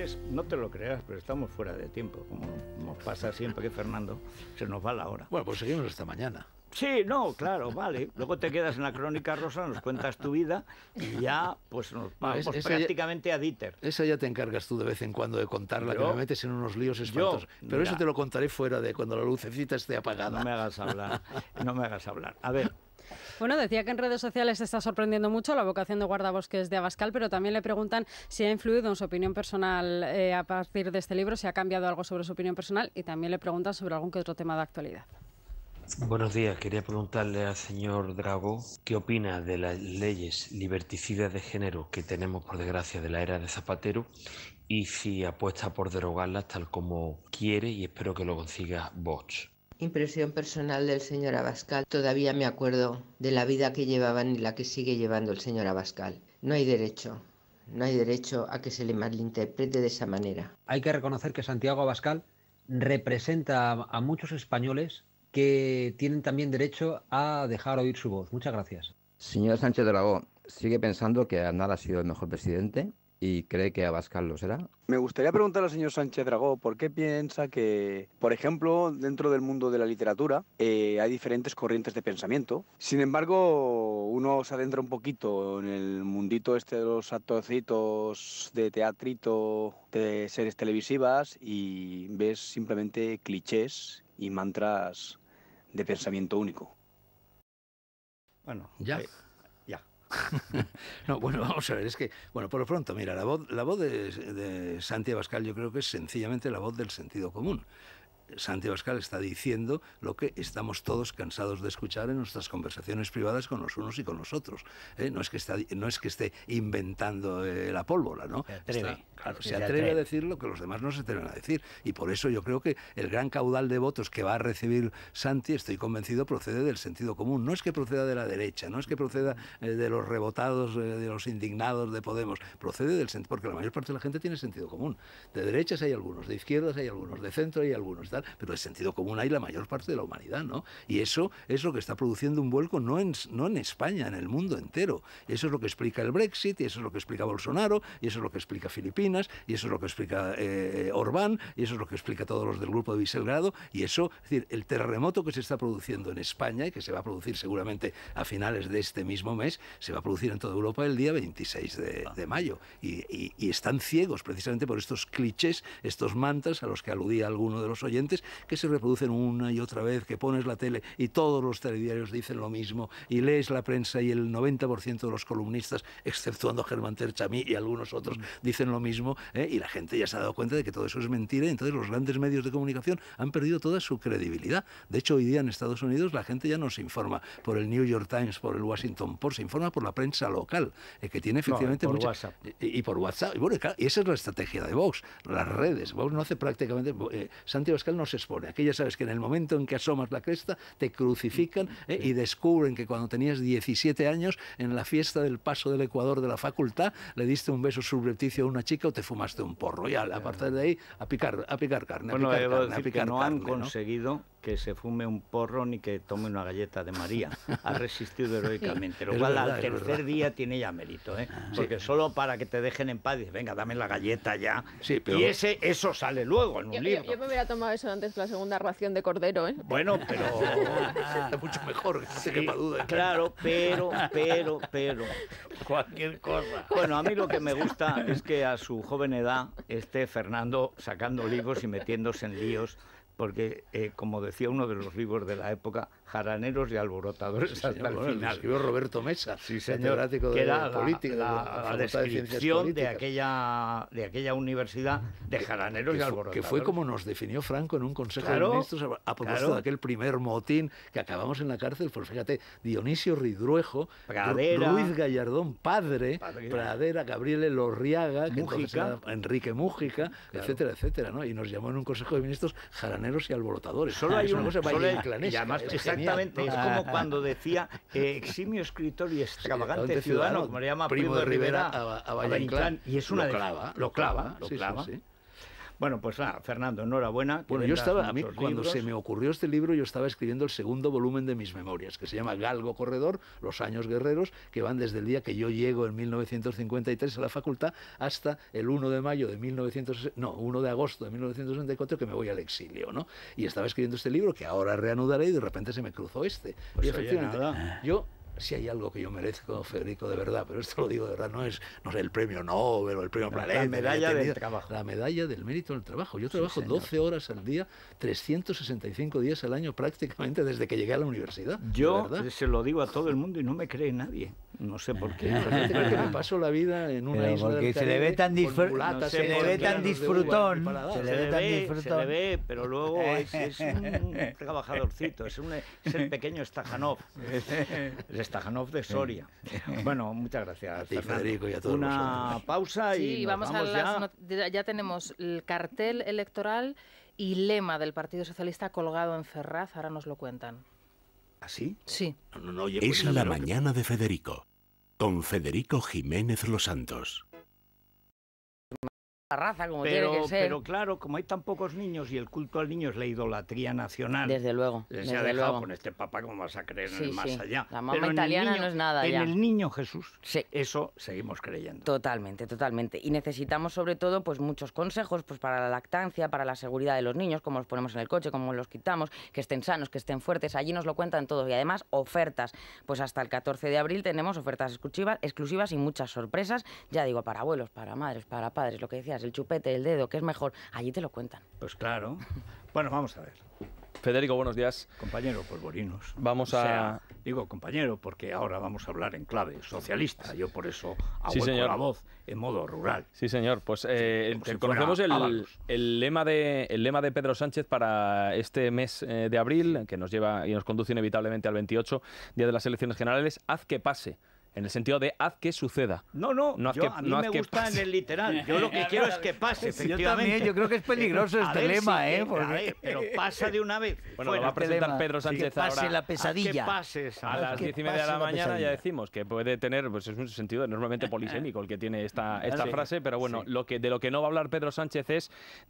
oyentes, no te lo creas, pero estamos fuera de tiempo, como nos pasa siempre que Fernando se nos va la hora. Bueno, pues seguimos hasta mañana. Sí, no, claro, vale. Luego te quedas en la Crónica Rosa, nos cuentas tu vida y ya pues nos vamos es, prácticamente ya, a Dieter. Esa ya te encargas tú de vez en cuando de contarla, yo, que me metes en unos líos espantosos. Pero mira, eso te lo contaré fuera de cuando la lucecita esté apagada. No me hagas hablar, no me hagas hablar. A ver. Bueno, decía que en redes sociales está sorprendiendo mucho la vocación de guardabosques de Abascal, pero también le preguntan si ha influido en su opinión personal eh, a partir de este libro, si ha cambiado algo sobre su opinión personal, y también le preguntan sobre algún que otro tema de actualidad. Buenos días, quería preguntarle al señor Dragó qué opina de las leyes liberticidas de género que tenemos, por desgracia, de la era de Zapatero, y si apuesta por derogarlas tal como quiere, y espero que lo consiga Vox. Impresión personal del señor Abascal. Todavía me acuerdo de la vida que llevaban y la que sigue llevando el señor Abascal. No hay derecho, no hay derecho a que se le malinterprete de esa manera. Hay que reconocer que Santiago Abascal representa a, a muchos españoles que tienen también derecho a dejar oír su voz. Muchas gracias. Señor Sánchez Dragó, ¿sigue pensando que Aznar ha sido el mejor presidente y cree que Abascal lo será? Me gustaría preguntarle al señor Sánchez Dragó por qué piensa que, por ejemplo, dentro del mundo de la literatura eh, hay diferentes corrientes de pensamiento. Sin embargo, uno se adentra un poquito en el mundito este de los actorcitos de teatrito, de series televisivas, y ves simplemente clichés y mantras de pensamiento único. Bueno, ya. Eh, ya. No, bueno, vamos a ver, es que, bueno, por lo pronto, mira, la voz, la voz de, de Santi Abascal yo creo que es sencillamente la voz del sentido común. Santi Abascal está diciendo lo que estamos todos cansados de escuchar en nuestras conversaciones privadas con los unos y con los otros. ¿eh? No es que está, no es que esté inventando eh, la pólvora, ¿no? Se atreve. Está, claro, se, se atreve, atreve a decir lo que los demás no se atreven a decir. Y por eso yo creo que el gran caudal de votos que va a recibir Santi, estoy convencido, procede del sentido común. No es que proceda de la derecha, no es que proceda eh, de los rebotados, eh, de los indignados de Podemos. Procede del sentido, porque la mayor parte de la gente tiene sentido común. De derechas hay algunos, de izquierdas hay algunos, de centro hay algunos, tal, pero de sentido común hay la mayor parte de la humanidad, ¿no? Y eso es lo que está produciendo un vuelco no en, no en España, en el mundo entero. Eso es lo que explica el Brexit, y eso es lo que explica Bolsonaro, y eso es lo que explica Filipinas, y eso es lo que explica eh, Orbán, y eso es lo que explica todos los del grupo de Visegrado, y eso, es decir, el terremoto que se está produciendo en España, y que se va a producir seguramente a finales de este mismo mes, se va a producir en toda Europa el día veintiséis de, de mayo. Y, y, y están ciegos precisamente por estos clichés, estos mantras a los que aludía alguno de los oyentes, que se reproducen una y otra vez, que pones la tele y todos los telediarios dicen lo mismo, y lees la prensa y el noventa por ciento de los columnistas, exceptuando Germán Terchamí y algunos otros, dicen lo mismo, ¿eh? Y la gente ya se ha dado cuenta de que todo eso es mentira, y entonces los grandes medios de comunicación han perdido toda su credibilidad. De hecho, hoy día en Estados Unidos la gente ya no se informa por el New York Times, por el Washington Post, se informa por la prensa local, eh, que tiene efectivamente no, por mucha... WhatsApp. Y, y por WhatsApp. Y, bueno, y, claro, y esa es la estrategia de Vox, las redes. Vox no hace prácticamente... Eh, Santi Abascal no se expone. Aquí ya sabes que en el momento en que asomas la cresta te crucifican, ¿eh? Y descubren que cuando tenías diecisiete años, en la fiesta del paso del Ecuador de la facultad, le diste un beso subrepticio a una chica o te fumaste un porro. Y a, a partir de ahí, a picar, a picar carne. Bueno, a picar debo carne, decir a picar que no carne, han conseguido, ¿no?, que se fume un porro ni que tome una galleta de María. Ha resistido heroicamente. Lo Es cual verdad, al es tercer verdad. día tiene ya mérito, ¿eh? Porque solo para que te dejen en paz, dices, venga, dame la galleta ya. Sí, pero... Y ese, eso sale luego en un Yo, libro. yo, yo me hubiera tomado eso antes que la segunda ración de cordero, ¿eh? Bueno, pero... Está mucho mejor, no te quepa duda. Claro, pero, pero, pero... Cualquier cosa. Bueno, a mí lo que me gusta es que a su joven edad esté Fernando sacando libros y metiéndose en líos, porque, eh, como decía uno de los libros de la época, jaraneros y alborotadores Sí, hasta señor, el bueno, lo final. escribió Roberto Mesa, Sí, señor, catedrático que de era la, política, la, de la la Facultad de Ciencias descripción de Políticas. aquella, de aquella universidad de jaraneros que y fue, alborotadores. que fue como nos definió Franco en un Consejo Claro, de Ministros a, a propósito claro. de aquel primer motín que acabamos en la cárcel. Pues fíjate, Dionisio Ridruejo, Pradera, Ruiz Gallardón padre, Padre. Pradera, Gabriel Elorriaga, que entonces Mújica. era Enrique Mújica, Claro. etcétera, etcétera, ¿no? Y nos llamó en un Consejo de Ministros jaraneros y alborotadores. Solo hay Es una un, cosa solo hay- valleclanesca, y además, es exactamente, genial, es ¿no? como cuando decía eh, eximio escritor y extravagante extravagante ciudadano, ciudadano, como le llama Primo Primo de de Rivera Rivera a- a a Valle Valle Inclán. Inclán, y es una Lo de- clava, lo clava, lo sí, sí, clava. sí. Bueno, pues nada, Fernando, enhorabuena. Bueno, yo estaba, a mí cuando libros. se me ocurrió este libro, yo estaba escribiendo el segundo volumen de mis memorias, que se llama Galgo Corredor, Los años guerreros, que van desde el día que yo llego en mil novecientos cincuenta y tres a la facultad hasta el uno de mayo de mil novecientos, no, uno de agosto de mil novecientos sesenta y cuatro, que me voy al exilio, ¿no? Y estaba escribiendo este libro, que ahora reanudaré, y de repente se me cruzó este. Pues y efectivamente, oye, nada. yo... Si hay algo que yo merezco, Federico, de verdad, pero esto lo digo de verdad, no es, no sé, el premio Nobel o el premio Planeta. La medalla del trabajo. La medalla del mérito del trabajo. Yo trabajo sí, doce horas al día, trescientos sesenta y cinco días al año prácticamente desde que llegué a la universidad. Yo se lo digo a todo el mundo y no me cree nadie. No sé por qué. Creo que me paso la vida en una pero isla porque del se le ve tan, disfr no sé, se le ve tan disfrutón. Se le ve tan disfrutón. Se le ve, pero luego es, es un trabajadorcito, es, un, es el pequeño Stajanov. El Stajanov de Soria. Bueno, muchas gracias, a ti, Federico, y a todos Una vosotros. pausa y sí, nos vamos, vamos a ya. las not ya tenemos el cartel electoral y lema del Partido Socialista colgado en Ferraz. Ahora nos lo cuentan. ¿Así? Sí. No, no, no, oye, es pues, la que... mañana de Federico, con Federico Jiménez Los Santos. Raza, como pero, tiene que ser. Pero claro, como hay tan pocos niños y el culto al niño es la idolatría nacional. Desde luego. Se desde ha dejado luego. con este papá, ¿cómo vas a creer sí, en el más sí. allá? La mamá pero italiana en el niño, no es nada en ya. el niño Jesús, sí. Eso seguimos creyendo. Totalmente, totalmente. Y necesitamos sobre todo pues muchos consejos pues para la lactancia, para la seguridad de los niños, cómo los ponemos en el coche, cómo los quitamos, que estén sanos, que estén fuertes. Allí nos lo cuentan todos. Y además ofertas. Pues hasta el catorce de abril tenemos ofertas exclusivas, exclusivas y muchas sorpresas. Ya digo, para abuelos, para madres, para padres, lo que decías, el chupete, el dedo, que es mejor. Allí te lo cuentan. Pues claro. Bueno, vamos a ver. Federico, buenos días. Compañero polvorinos. Vamos a... O sea, digo compañero porque ahora vamos a hablar en clave socialista. Yo por eso hago sí, señor. la voz en modo rural. Sí, señor. Pues eh, si conocemos el, el, lema de, el lema de Pedro Sánchez para este mes eh, de abril, que nos lleva y nos conduce inevitablemente al veintiocho, día de las elecciones generales. Haz que pase. En el sentido de haz que suceda. No, no, no yo, que, a mí no me gusta en el literal. Yo lo que quiero es que pase, efectivamente. Yo también, yo creo que es peligroso este ver, lema, sí, ¿eh? Que, Porque... ver, pero pasa de una vez. Bueno, lo va a presentar lema. Pedro Sánchez que pase ahora. la pesadilla. Que pases, a las diez y media de la, la mañana pesadilla. Ya decimos que puede tener, pues es un sentido normalmente polisémico el que tiene esta, esta sí, frase, pero bueno, sí. lo que, de lo que no va a hablar Pedro Sánchez es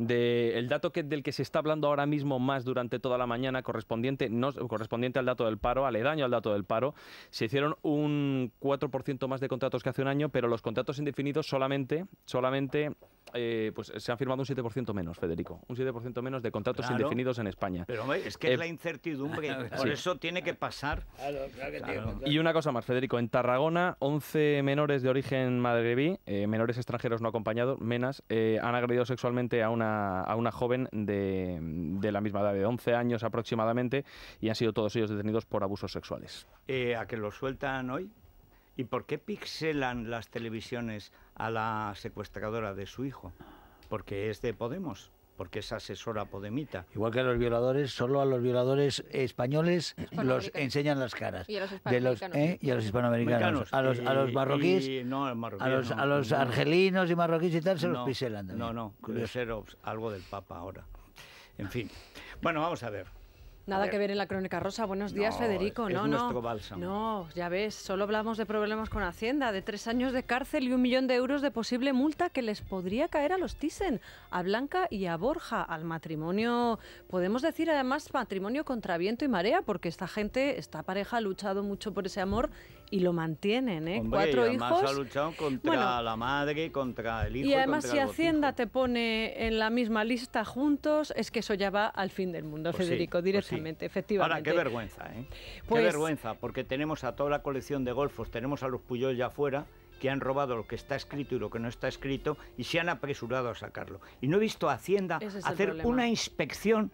de el dato que, del que se está hablando ahora mismo más durante toda la mañana, correspondiente, no, correspondiente al dato del paro, aledaño al dato del paro. Se hicieron un cuatro por ciento más de contratos que hace un año, pero los contratos indefinidos solamente, solamente eh, pues se han firmado un siete por ciento menos, Federico. Un siete por ciento menos de contratos claro. indefinidos en España. Pero es que eh, es la incertidumbre, por sí. eso tiene que pasar. Claro, claro que claro. Y una cosa más, Federico. En Tarragona, once menores de origen magrebí, eh, menores extranjeros no acompañados, menas, eh, han agredido sexualmente a una, a una joven de, de la misma edad, de once años aproximadamente, y han sido todos ellos detenidos por abusos sexuales. Eh, ¿A que los sueltan hoy? ¿Y por qué pixelan las televisiones a la secuestradora de su hijo? Porque es de Podemos, porque es asesora podemita. Igual que a los violadores, solo a los violadores españoles los enseñan las caras. Y a los hispanoamericanos. De los, ¿eh? Y a los hispanoamericanos. A los, a los marroquíes, y, no, marroquíes a los, no, a los no, argelinos y marroquíes y tal se no, los pixelan también. No, no, debe ser algo del Papa ahora. En fin. Bueno, vamos a ver. Nada que ver en la Crónica Rosa. Buenos días, no, Federico. Es no, nuestro no. bálsamo. No, ya ves, solo hablamos de problemas con Hacienda, de tres años de cárcel y un millón de euros de posible multa que les podría caer a los Thyssen, a Blanca y a Borja, al matrimonio, podemos decir además matrimonio contra viento y marea, porque esta gente, esta pareja ha luchado mucho por ese amor y lo mantienen, ¿eh? Hombre, Cuatro y además hijos. ha luchado contra bueno, la madre, contra el hijo. Y además, y si Hacienda hijos. te pone en la misma lista juntos, es que eso ya va al fin del mundo, pues Federico, sí, directamente, pues sí. efectivamente. Ahora, qué vergüenza, ¿eh? Pues... Qué vergüenza, porque tenemos a toda la colección de golfos, tenemos a los Puyol ya afuera, que han robado lo que está escrito y lo que no está escrito, y se han apresurado a sacarlo. Y no he visto a Hacienda hacer una inspección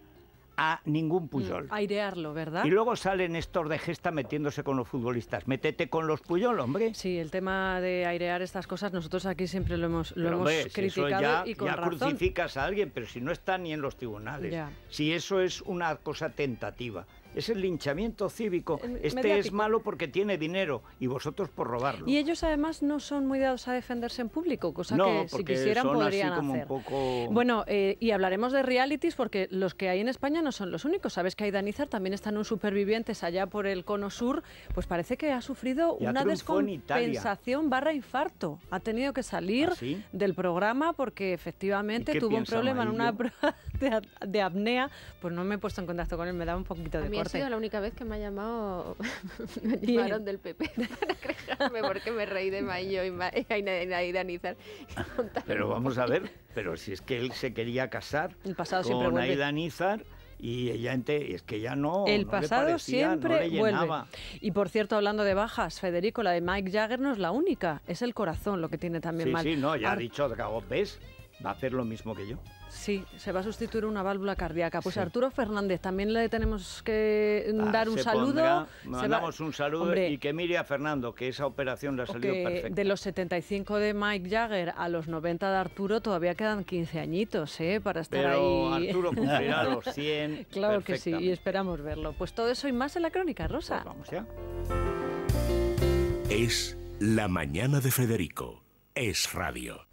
a ningún Puyol. Mm, airearlo, ¿verdad? Y luego sale Néstor de Gesta metiéndose con los futbolistas. Métete con los Puyol, hombre. Sí, el tema de airear estas cosas, nosotros aquí siempre lo hemos, lo hemos hombre, criticado si ya, y con ya razón. crucificas a alguien, pero si no está ni en los tribunales. Ya. Si eso es una cosa tentativa. Es el linchamiento cívico. Este mediático. es malo porque tiene dinero y vosotros por robarlo. Y ellos además no son muy dados a defenderse en público, cosa no, que si quisieran son podrían así como hacer. Un poco... Bueno, eh, y hablaremos de realities porque los que hay en España no son los únicos. Sabes que Aida Nízar también está en un Supervivientes allá por el Cono Sur, pues parece que ha sufrido Ya una triunfó en Italia. descompensación barra infarto. Ha tenido que salir ¿Ah, sí? del programa porque efectivamente ¿Y qué tuvo un piensa problema en una Amarillo? prueba de, a- de apnea. Pues no me he puesto en contacto con él, me da un poquito A de mí ha corte. sido la única vez que me ha llamado, me ¿Quién? llamaron del P P para quejarme porque me reí de Maillo y Ma- y Aida Nízar. Pero vamos a ver, pero si es que él se quería casar El pasado siempre con vuelve. Aida Nízar y ella ente- es que ya no, El no pasado le parecía, siempre no le vuelve. llenaba. Y por cierto, hablando de bajas, Federico, la de Mike Jagger no es la única, es el corazón lo que tiene también Sí, mal. sí, no, ya ha Ar- dicho Dragó, ¿ves? Va a hacer lo mismo que yo. Sí, se va a sustituir una válvula cardíaca. Pues Sí. Arturo Fernández, también le tenemos que Ah, dar un se saludo. pondrá, Se va- mandamos un saludo Hombre, y que mire a Fernando, que esa operación le ha salido que perfecta. de los setenta y cinco de Mike Jagger a los noventa de Arturo todavía quedan quince añitos, ¿eh? Para estar Pero ahí. Arturo cumplirá los cien. Claro que sí, y perfectamente. esperamos verlo. Pues todo eso y más en la crónica, Rosa. Pues vamos ya. Es La mañana de Federico. Es radio.